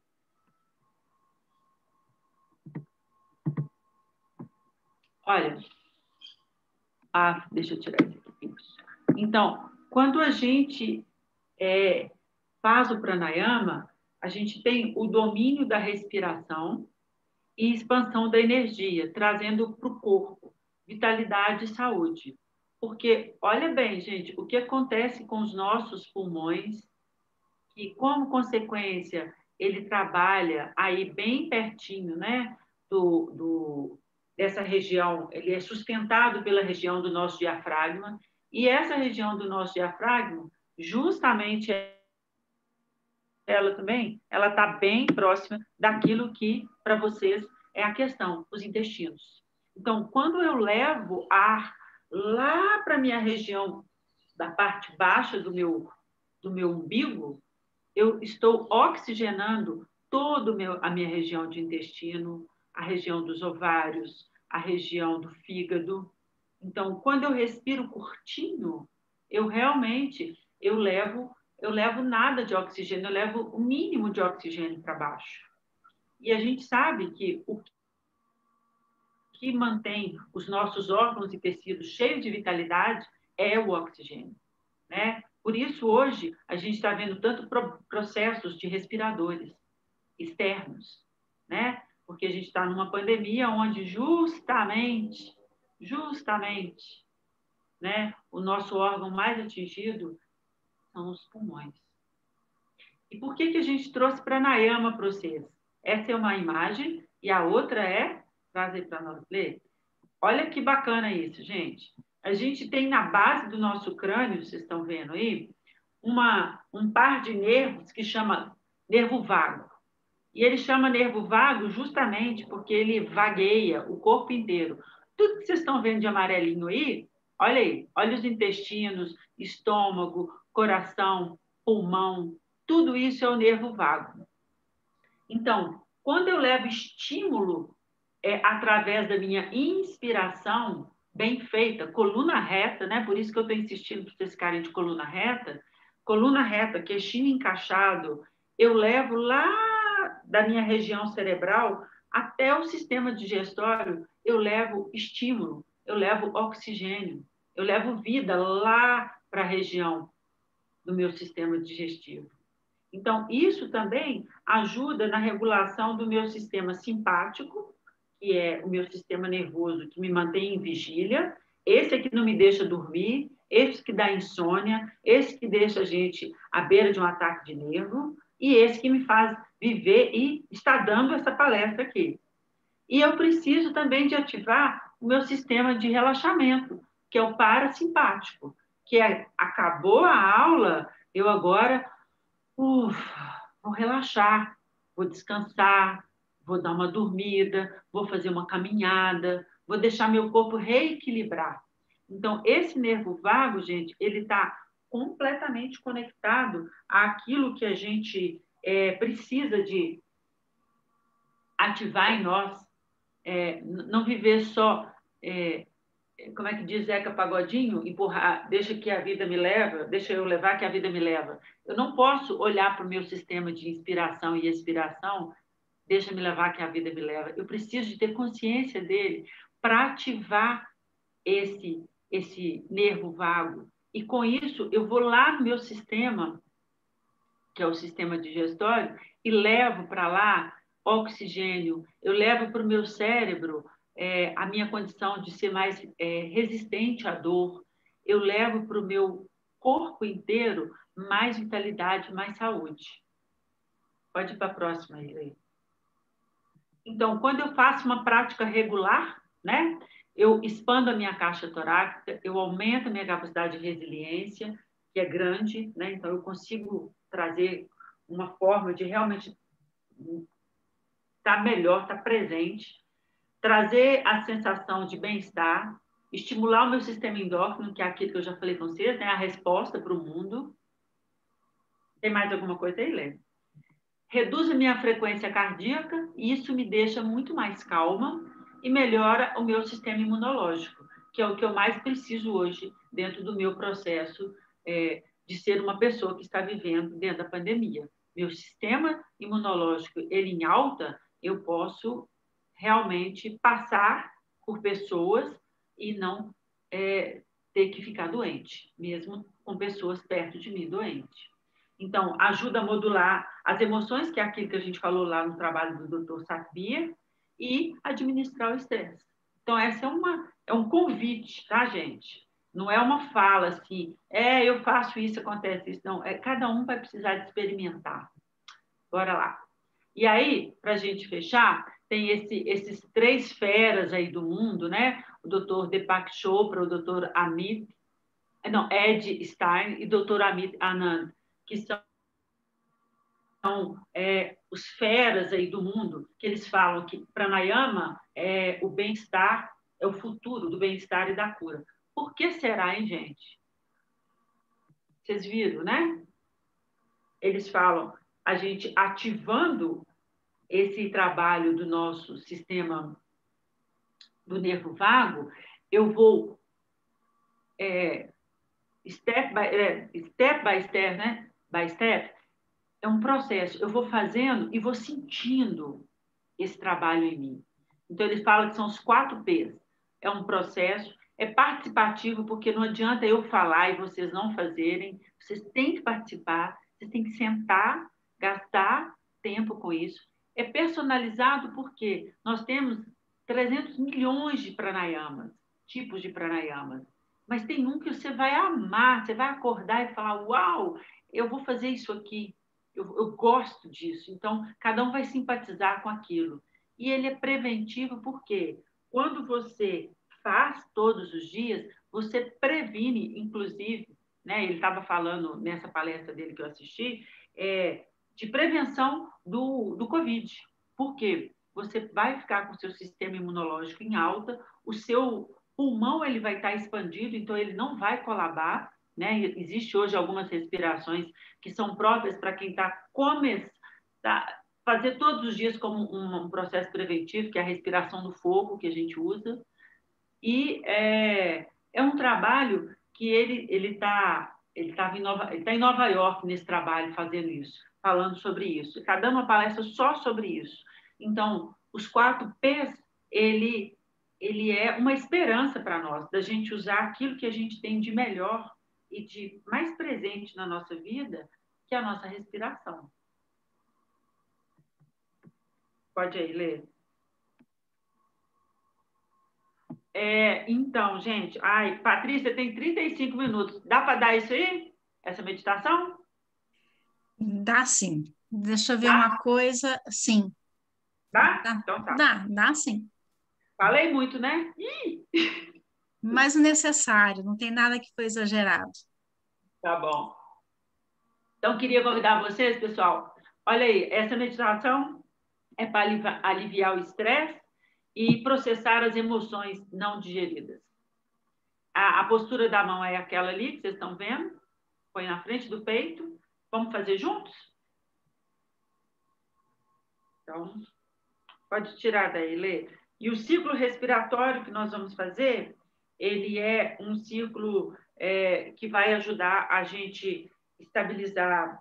Speaker 2: Olha, deixa eu tirar isso aqui. Então, quando a gente faz o pranayama, a gente tem o domínio da respiração e expansão da energia, trazendo para o corpo vitalidade e saúde. Porque, olha bem, gente, o que acontece com os nossos pulmões, que como consequência ele trabalha aí bem pertinho, né, dessa região, ele é sustentado pela região do nosso diafragma, e essa região do nosso diafragma, justamente ela também, ela está bem próxima daquilo que, para vocês, é a questão, os intestinos. Então, quando eu levo ar lá para a minha região, da parte baixa do meu umbigo, eu estou oxigenando toda a minha região de intestino, a região dos ovários, a região do fígado. Então, quando eu respiro curtinho, eu realmente levo nada de oxigênio, eu levo o mínimo de oxigênio para baixo. E a gente sabe que o que mantém os nossos órgãos e tecidos cheios de vitalidade é o oxigênio, né? Por isso, hoje, a gente está vendo tanto processos de respiradores externos, né? Porque a gente está numa pandemia onde justamente, né, o nosso órgão mais atingido são os pulmões. E por que a gente trouxe pranayama para vocês? Essa é uma imagem e a outra é, traz aí para nós ler. Olha que bacana isso, gente. A gente tem na base do nosso crânio, vocês estão vendo aí, um par de nervos que chama nervo vago. E ele chama nervo vago justamente porque ele vagueia o corpo inteiro. Tudo que vocês estão vendo de amarelinho aí Olha aí, olha os intestinos, estômago, coração, pulmão, tudo isso é o nervo vago. Então, quando eu levo estímulo através da minha inspiração bem feita, coluna reta, né? Por isso que eu estou insistindo para vocês ficarem de coluna reta, queixinho encaixado, eu levo lá da minha região cerebral até o sistema digestório, eu levo estímulo, eu levo oxigênio, eu levo vida lá para a região do meu sistema digestivo. Então, isso também ajuda na regulação do meu sistema simpático, que é o meu sistema nervoso que me mantém em vigília, esse é que não me deixa dormir, esse que dá insônia, esse que deixa a gente à beira de um ataque de nervo, e esse que me faz viver e está dando essa palestra aqui. E eu preciso também de ativar o meu sistema de relaxamento, que é o parasimpático, que acabou a aula, eu agora vou relaxar, vou descansar, vou dar uma dormida, vou fazer uma caminhada, vou deixar meu corpo reequilibrar. Então, esse nervo vago, gente, ele está completamente conectado àquilo que a gente precisa de ativar em nós, não viver só, como é que diz Zeca Pagodinho? Empurrar, deixa que a vida me leva, deixa eu levar que a vida me leva. Eu não posso olhar para o meu sistema de inspiração e expiração, deixa me levar que a vida me leva. Eu preciso de ter consciência dele para ativar esse nervo vago. E com isso, eu vou lá no meu sistema, que é o sistema digestório, e levo para lá oxigênio, eu levo para o meu cérebro a minha condição de ser mais resistente à dor, eu levo para o meu corpo inteiro mais vitalidade, mais saúde. Pode ir para a próxima, Irene. Então, quando eu faço uma prática regular, né, eu expando a minha caixa torácica, eu aumento a minha capacidade de resiliência, que é grande, né, então eu consigo trazer uma forma de realmente estar melhor, estar presente, trazer a sensação de bem-estar, estimular o meu sistema endócrino, que é aquilo que eu já falei com vocês, né, a resposta para o mundo. Tem mais alguma coisa aí, Lê? Reduz a minha frequência cardíaca e isso me deixa muito mais calma e melhora o meu sistema imunológico, que é o que eu mais preciso hoje dentro do meu processo de ser uma pessoa que está vivendo dentro da pandemia. Meu sistema imunológico, ele em alta, eu posso realmente passar por pessoas e não ter que ficar doente, mesmo com pessoas perto de mim doente. Então, ajuda a modular as emoções, que é aquilo que a gente falou lá no trabalho do Dr. Sapir, e administrar o estresse. Então, essa é um convite, tá, gente? Não é uma fala assim, eu faço isso, acontece isso. Não, cada um vai precisar de experimentar. Bora lá. E aí, para a gente fechar, tem esses 3 feras aí do mundo, né? O Dr. Deepak Chopra, o Dr. Ed Stein e o Dr. Amit Anand, que são os feras aí do mundo, que eles falam que pranayama é o bem-estar, é o futuro do bem-estar e da cura. Por que será, hein, gente? Vocês viram, né? Eles falam, a gente ativando esse trabalho do nosso sistema do nervo vago, eu vou step by step, né? By step, é um processo. Eu vou fazendo e vou sentindo esse trabalho em mim. Então, eles falam que são os 4 P's. É um processo, é participativo, porque não adianta eu falar e vocês não fazerem. Vocês têm que participar, vocês têm que sentar, gastar tempo com isso. É personalizado porque nós temos 300 milhões de pranayamas, tipos de pranayamas. Mas tem um que você vai amar, você vai acordar e falar, uau, eu vou fazer isso aqui. Eu gosto disso. Então, cada um vai simpatizar com aquilo. E ele é preventivo porque quando você faz todos os dias, você previne, inclusive, né? Ele estava falando nessa palestra dele que eu assisti, de prevenção do Covid. Por quê? Você vai ficar com o seu sistema imunológico em alta, o seu pulmão ele vai estar expandido, então ele não vai colabar, né? Existe hoje algumas respirações que são próprias para quem está começando fazer todos os dias como um processo preventivo, que é a respiração do fogo que a gente usa. E é um trabalho que ele tá em Nova York nesse trabalho fazendo isso, falando sobre isso. Está dando uma palestra só sobre isso. Então, os 4 P's, ele é uma esperança para nós, da gente usar aquilo que a gente tem de melhor e de mais presente na nossa vida, que é a nossa respiração. Pode aí, ler. Então, gente, Patrícia, tem 35 minutos. Dá para dar isso aí? Essa meditação?
Speaker 1: Dá sim. Deixa eu ver
Speaker 2: Dá?
Speaker 1: uma coisa. Sim,
Speaker 2: Dá?
Speaker 1: dá,
Speaker 2: Então tá.
Speaker 1: dá sim.
Speaker 2: Falei muito, né?
Speaker 1: Mas o necessário, não tem nada que foi exagerado.
Speaker 2: Tá bom. Então, queria convidar vocês, pessoal. Olha aí, essa meditação é para aliviar o estresse e processar as emoções não digeridas. A postura da mão é aquela ali que vocês estão vendo. Põe na frente do peito. Vamos fazer juntos? Então, pode tirar daí, Lê. E o ciclo respiratório que nós vamos fazer, ele é um ciclo que vai ajudar a gente estabilizar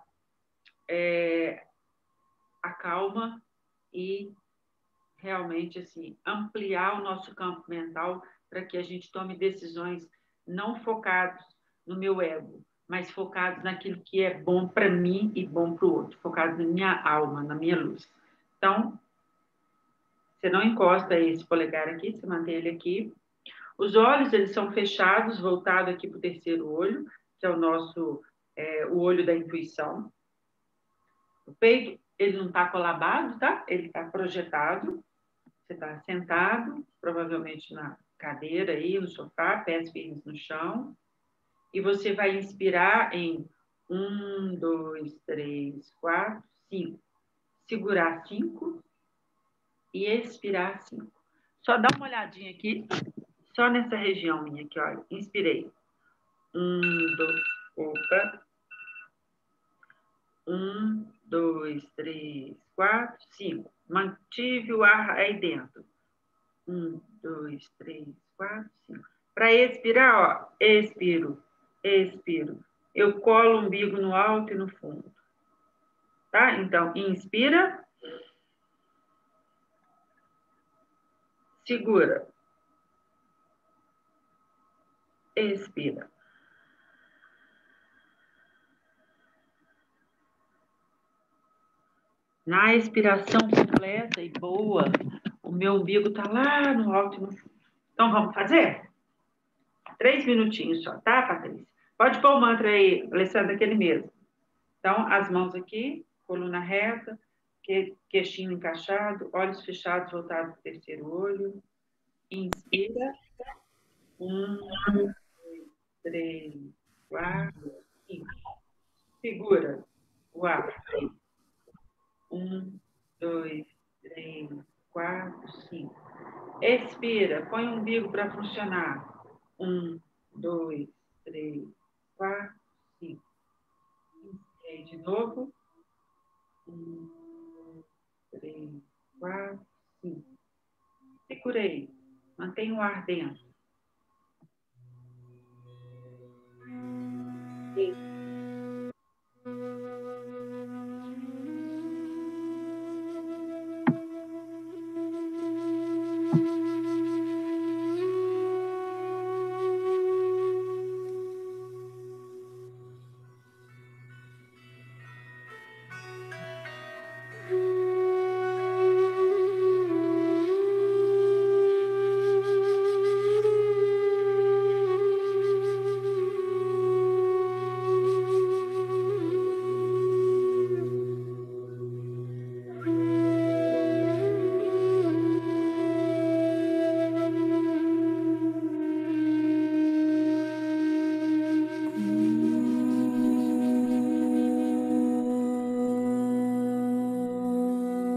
Speaker 2: a calma e realmente assim ampliar o nosso campo mental para que a gente tome decisões não focados no meu ego, mas focados naquilo que é bom para mim e bom para o outro, focados na minha alma, na minha luz. Então, você não encosta esse polegar aqui, você mantém ele aqui. Os olhos, eles são fechados, voltados aqui para o terceiro olho, que é o nosso, o olho da intuição. O peito, ele não está colabado, tá? Ele está projetado. Você está sentado, provavelmente na cadeira aí, no sofá, pés firmes no chão. E você vai inspirar em 1, 2, 3, 4, 5. Segurar 5 e expirar 5. Só dá uma olhadinha aqui, só nessa região minha aqui, olha. Inspirei. 1, 2, opa. 1, 2, 3, 4, 5. Mantive o ar aí dentro. 1, 2, 3, 4, 5. Para expirar, ó, expiro, expiro. Eu colo o umbigo no alto e no fundo. Tá? Então, inspira. Segura. Expira. Na expiração completa e boa, o meu umbigo está lá no alto e no fundo. Então, vamos fazer? 3 minutinhos só, tá, Patrícia? Pode pôr o mantra aí, Alessandra, aquele mesmo. Então, as mãos aqui, coluna reta, queixinho encaixado, olhos fechados, voltados para o terceiro olho. Inspira. 1, 2, 3, 4, 5. Segura o ar. 1, 2, 3, 4, 5. Expira, põe o umbigo para funcionar. 1, 2, 3, 4, 5. Inspira de novo. 1, 2, 3, 4, 5. Segurei. Mantenha o ar dentro.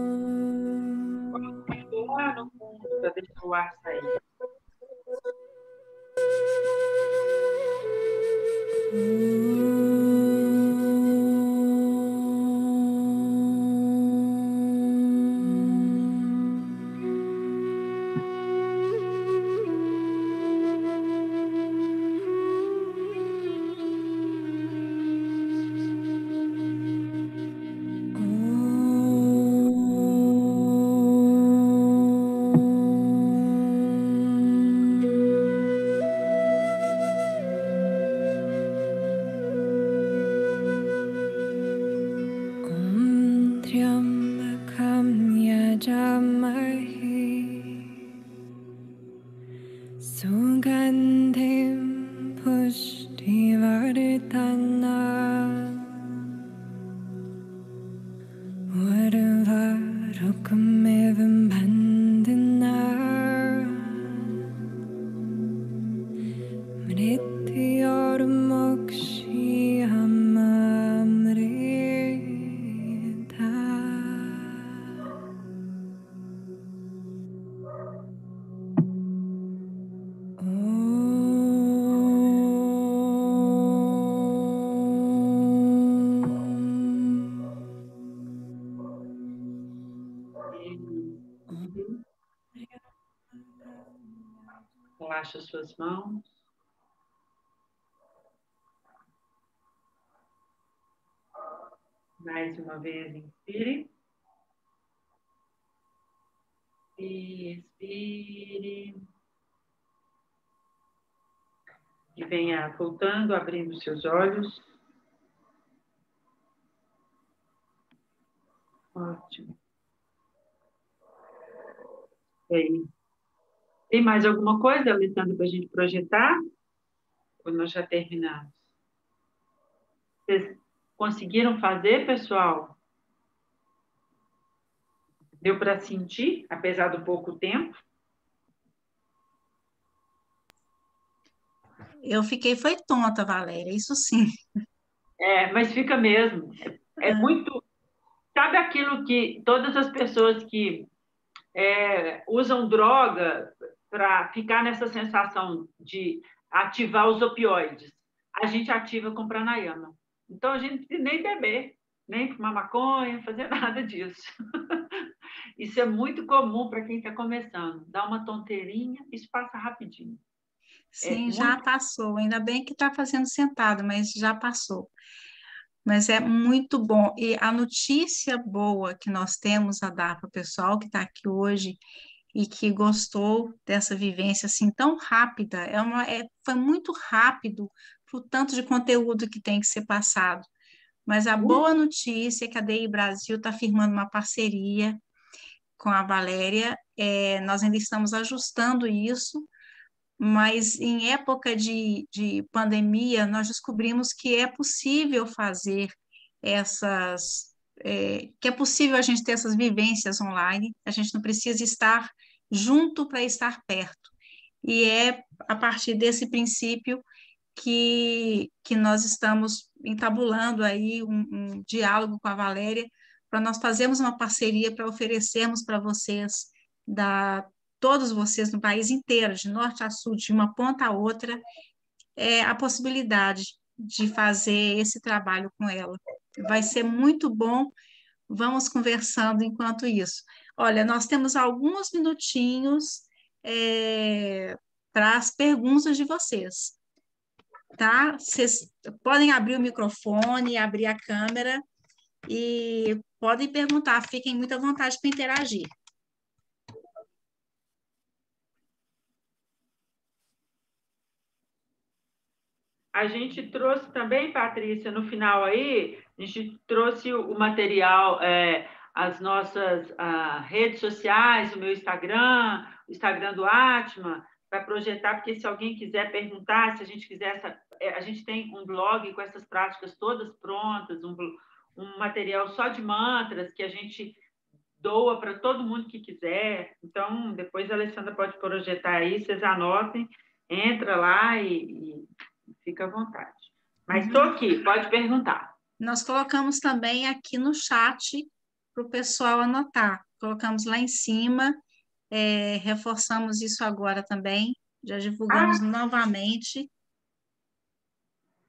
Speaker 2: Lá no fundo, para deixar o ar sair. Relaxa as suas mãos. Mais uma vez, inspire. Expire. E venha voltando, abrindo seus olhos. Ótimo. Bem. Tem mais alguma coisa, Alessandra, para a gente projetar? Ou nós já terminamos? Vocês conseguiram fazer, pessoal? Deu para sentir, apesar do pouco tempo?
Speaker 1: Eu fiquei, foi tonta, Valéria, isso sim.
Speaker 2: Mas fica mesmo. É muito. Sabe aquilo que todas as pessoas que usam droga para ficar nessa sensação de ativar os opioides? A gente ativa com pranayama. Então, a gente não precisa nem beber, nem fumar maconha, fazer nada disso. Isso é muito comum para quem está começando. Dá uma tonteirinha, isso passa rapidinho.
Speaker 1: Sim, já passou. Ainda bem que está fazendo sentado, mas já passou. Mas é muito bom. E a notícia boa que nós temos a dar para o pessoal que está aqui hoje e que gostou dessa vivência assim tão rápida, foi muito rápido para o tanto de conteúdo que tem que ser passado. Mas a boa notícia é que a DI Brasil está firmando uma parceria com a Valéria. Nós ainda estamos ajustando isso, mas em época de pandemia, nós descobrimos que é possível fazer que é possível a gente ter essas vivências online, a gente não precisa estar junto para estar perto. E é a partir desse princípio que nós estamos entabulando aí um diálogo com a Valéria, para nós fazermos uma parceria para oferecermos para vocês, todos vocês no país inteiro, de norte a sul, de uma ponta a outra, a possibilidade de fazer esse trabalho com ela. Vai ser muito bom, vamos conversando enquanto isso. Olha, nós temos alguns minutinhos para as perguntas de vocês, tá? Vocês podem abrir o microfone, abrir a câmera e podem perguntar, fiquem muito à vontade para interagir.
Speaker 2: A gente trouxe também, Patrícia, no final aí, a gente trouxe o material, as nossas redes sociais, o meu Instagram, o Instagram do Atma, para projetar, porque se alguém quiser perguntar, se a gente quiser, a gente tem um blog com essas práticas todas prontas, um material só de mantras que a gente doa para todo mundo que quiser. Então, depois a Alessandra pode projetar aí, vocês anotem, entra lá e fica à vontade. Mas estou aqui, pode perguntar.
Speaker 1: Nós colocamos também aqui no chat para o pessoal anotar. Colocamos lá em cima, reforçamos isso agora também, já divulgamos novamente.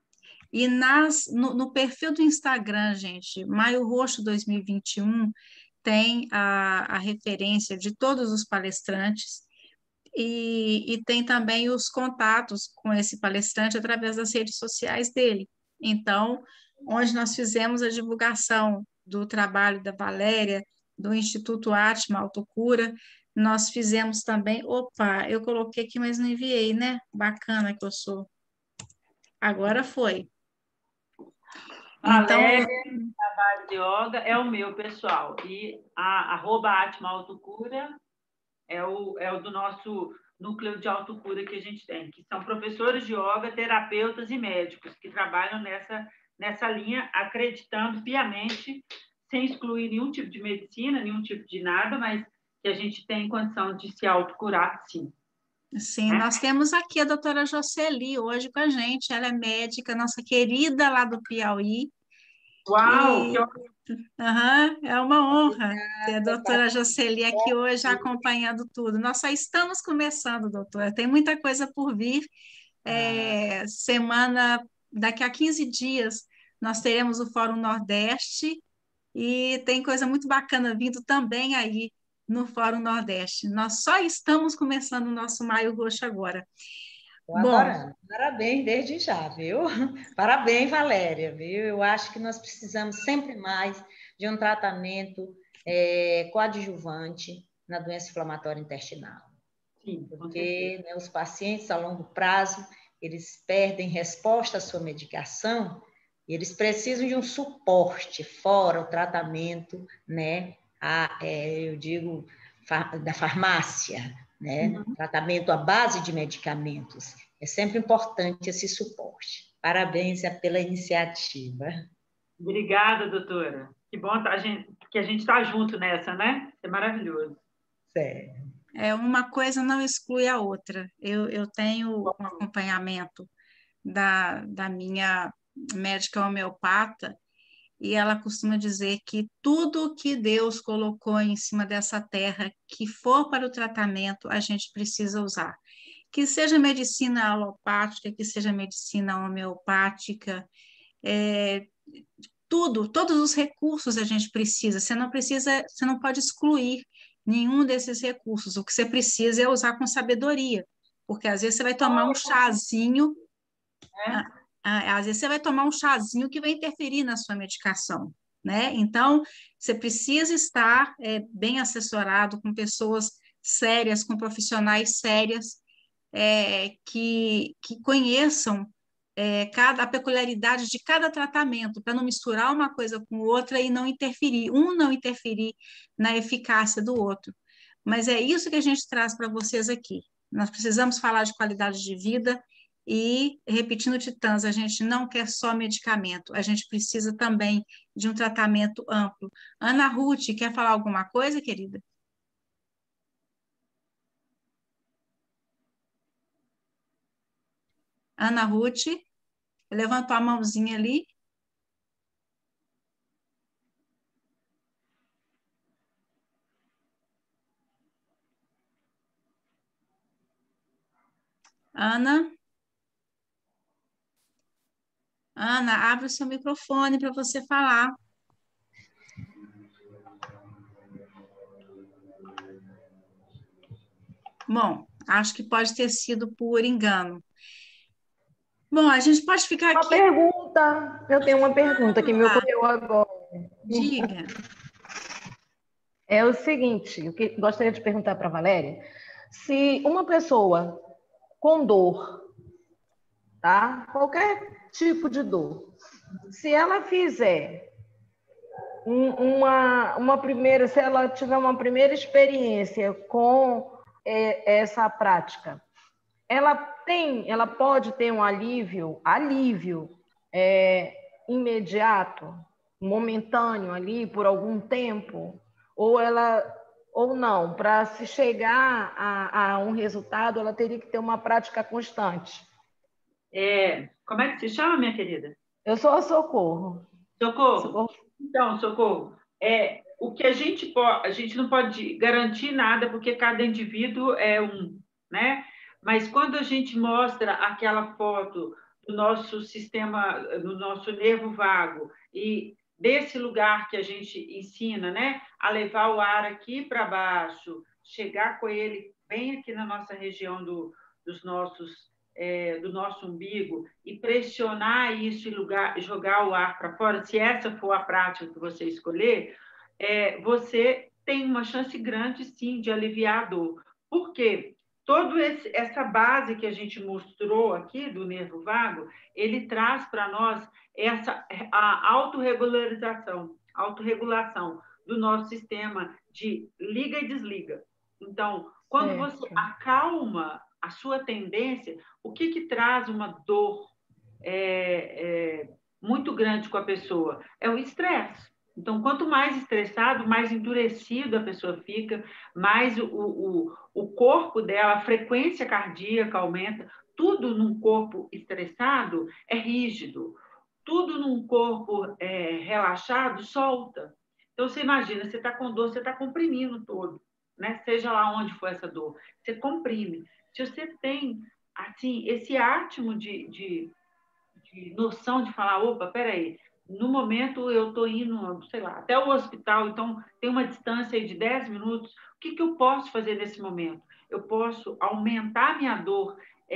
Speaker 1: E no perfil do Instagram, gente, Maio Roxo 2021, tem a referência de todos os palestrantes e tem também os contatos com esse palestrante através das redes sociais dele. Então, onde nós fizemos a divulgação do trabalho da Valéria, do Instituto Atma Autocura, nós fizemos também. Opa, eu coloquei aqui, mas não enviei, né? Bacana que eu sou. Agora foi. Então,
Speaker 2: Valéria, trabalho de yoga é o meu, pessoal. E a @Atma Autocura é o do nosso núcleo de autocura que a gente tem, que são professores de yoga, terapeutas e médicos que trabalham nessa linha, acreditando piamente, sem excluir nenhum tipo de medicina, nenhum tipo de nada, mas que a gente tem condição de se autocurar, sim.
Speaker 1: sim, nós temos aqui a doutora Jocely hoje com a gente, ela é médica, nossa querida lá do Piauí.
Speaker 2: Uau!
Speaker 1: E, é uma honra ter a
Speaker 3: Obrigada,
Speaker 1: doutora Jocely aqui hoje acompanhando tudo. Nós só estamos começando, doutora, tem muita coisa por vir. Daqui a 15 dias, nós teremos o Fórum Nordeste e tem coisa muito bacana vindo também aí no Fórum Nordeste. Nós só estamos começando o nosso Maio Roxo agora.
Speaker 3: Estou
Speaker 1: Bom,
Speaker 3: adorando. Parabéns desde já, viu? Parabéns, Valéria, viu? Eu acho que nós precisamos sempre mais de um tratamento coadjuvante na doença inflamatória intestinal.
Speaker 2: Sim,
Speaker 3: porque né, os pacientes, a longo prazo, eles perdem resposta à sua medicação, e eles precisam de um suporte fora o tratamento, né? Eu digo, da farmácia, né?
Speaker 2: Uhum.
Speaker 3: Tratamento à base de medicamentos. É sempre importante esse suporte. Parabéns pela iniciativa.
Speaker 2: Obrigada, doutora. Que bom que a gente está junto nessa, né? É maravilhoso.
Speaker 3: Sério.
Speaker 1: uma coisa não exclui a outra. Eu tenho um acompanhamento da minha médica homeopata e ela costuma dizer que tudo que Deus colocou em cima dessa terra que for para o tratamento, a gente precisa usar. Que seja medicina alopática, que seja medicina homeopática, todos os recursos a gente precisa. Você não pode excluir nenhum desses recursos. O que você precisa é usar com sabedoria, porque às vezes você vai tomar um chazinho, às vezes você vai tomar um chazinho que vai interferir na sua medicação, né? Então, você precisa estar bem assessorado com pessoas sérias, com profissionais sérias, que conheçam a peculiaridade de cada tratamento, para não misturar uma coisa com outra e não interferir, não interferir na eficácia do outro. Mas é isso que a gente traz para vocês aqui. Nós precisamos falar de qualidade de vida e, repetindo Titãs, a gente não quer só medicamento, a gente precisa também de um tratamento amplo. Ana Ruth, quer falar alguma coisa, querida? Ana Ruth, levantou a mãozinha ali. Ana, abre o seu microfone para você falar. Bom, acho que pode ter sido por engano. Bom, a gente pode ficar aqui...
Speaker 4: Eu tenho uma pergunta que me ocorreu agora.
Speaker 1: Diga.
Speaker 4: É o seguinte, eu gostaria de perguntar para a Valéria, se uma pessoa com dor, tá? Qualquer tipo de dor, se ela fizer se ela tiver uma primeira experiência com essa prática, ela pode ter um alívio imediato, momentâneo ali por algum tempo, ou não, para se chegar a um resultado, ela teria que ter uma prática constante.
Speaker 2: Como é que se chama, minha querida?
Speaker 4: Eu sou a Socorro.
Speaker 2: Socorro. Então, Socorro, o que a gente não pode garantir nada, porque cada indivíduo é um, né? Mas quando a gente mostra aquela foto do nosso sistema, do nosso nervo vago, e desse lugar que a gente ensina, né, a levar o ar aqui para baixo, chegar com ele bem aqui na nossa região dos nossos, do nosso umbigo, e pressionar isso e jogar o ar para fora, se essa for a prática que você escolher, você tem uma chance grande, sim, de aliviar a dor. Por quê? Toda essa base que a gente mostrou aqui do nervo vago, ele traz para nós a autorregulação do nosso sistema de liga e desliga. Então, quando você acalma a sua tendência, o que traz uma dor muito grande com a pessoa? É o estresse. Então, quanto mais estressado, mais endurecido a pessoa fica, mais o corpo dela, a frequência cardíaca aumenta. Tudo num corpo estressado é rígido. Tudo num corpo relaxado solta. Então, você imagina, você está com dor, você está comprimindo todo, né? Seja lá onde for essa dor, você comprime. Se você tem, assim, esse átimo de noção de falar, opa, peraí, no momento eu estou indo, sei lá, até o hospital, então tem uma distância aí de 10 minutos, o que eu posso fazer nesse momento? Eu posso aumentar minha dor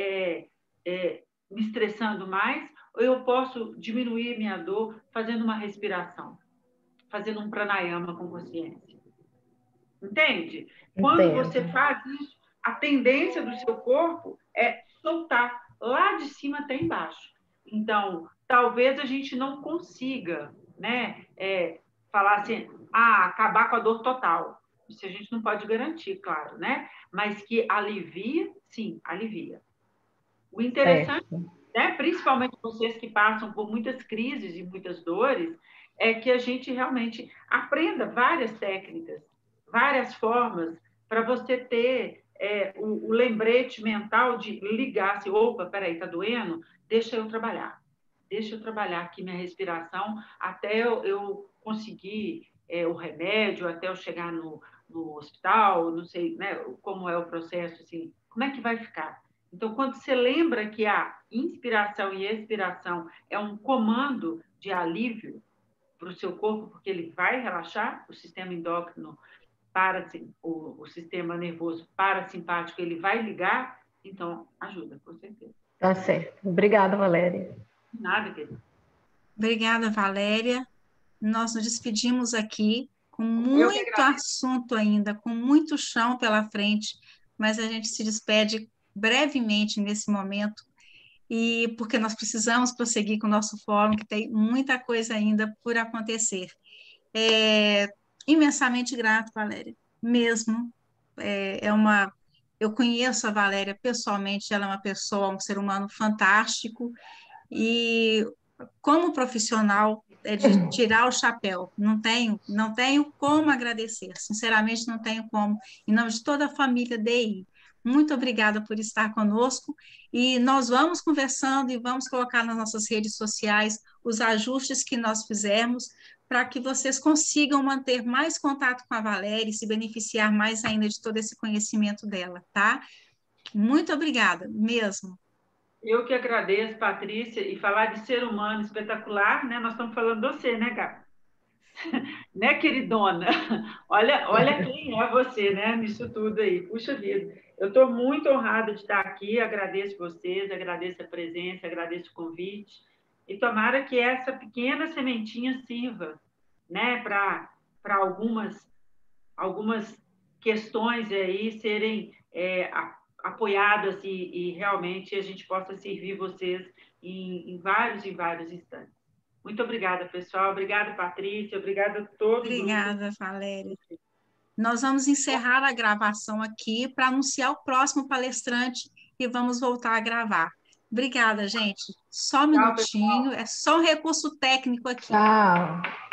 Speaker 2: me estressando mais, ou eu posso diminuir minha dor fazendo uma respiração, fazendo um pranayama com consciência. Entende? Quando você faz isso, a tendência do seu corpo é soltar lá de cima até embaixo. Então, talvez a gente não consiga, né, falar assim, acabar com a dor total. Isso a gente não pode garantir, claro, né? Mas que alivia, sim, alivia. O interessante, né, principalmente vocês que passam por muitas crises e muitas dores, é que a gente realmente aprenda várias técnicas, várias formas para você ter o lembrete mental de ligar, assim, opa, peraí, está doendo? Deixa eu trabalhar aqui minha respiração até eu conseguir o remédio, até eu chegar no hospital, não sei, né, como é o processo, assim, como é que vai ficar? Então, quando você lembra que a inspiração e expiração é um comando de alívio para o seu corpo, porque ele vai relaxar o sistema endócrino, o sistema nervoso parasimpático, ele vai ligar, então ajuda, com certeza.
Speaker 4: Tá certo. Obrigada, Valéria.
Speaker 2: Nada, querida.
Speaker 1: Obrigada, Valéria. Nós nos despedimos aqui com muito assunto ainda, com muito chão pela frente, mas a gente se despede brevemente nesse momento, e porque nós precisamos prosseguir com o nosso fórum, que tem muita coisa ainda por acontecer. Imensamente grato, Valéria, mesmo. Eu conheço a Valéria pessoalmente, ela é uma pessoa, um ser humano fantástico, e como profissional, é de tirar o chapéu. Não tenho como agradecer, sinceramente não tenho como, em nome de toda a família DI. Muito obrigada por estar conosco, e nós vamos conversando e vamos colocar nas nossas redes sociais os ajustes que nós fizermos para que vocês consigam manter mais contato com a Valéria e se beneficiar mais ainda de todo esse conhecimento dela, tá? Muito obrigada, mesmo.
Speaker 2: Eu que agradeço, Patrícia, e falar de ser humano espetacular, né? Nós estamos falando de você, né, Gabi? Né, queridona? Olha quem é você, né, nisso tudo aí. Puxa vida, eu estou muito honrada de estar aqui, agradeço vocês, agradeço a presença, agradeço o convite, e tomara que essa pequena sementinha sirva, né, para algumas questões aí serem apoiadas e realmente a gente possa servir vocês em vários instantes. Muito obrigada, pessoal. Obrigada, Patrícia. Obrigada a todos.
Speaker 1: Obrigada, Valéria. Nós vamos encerrar a gravação aqui para anunciar o próximo palestrante e vamos voltar a gravar. Obrigada, gente. Só um minutinho. É só um recurso técnico aqui.
Speaker 4: Tchau.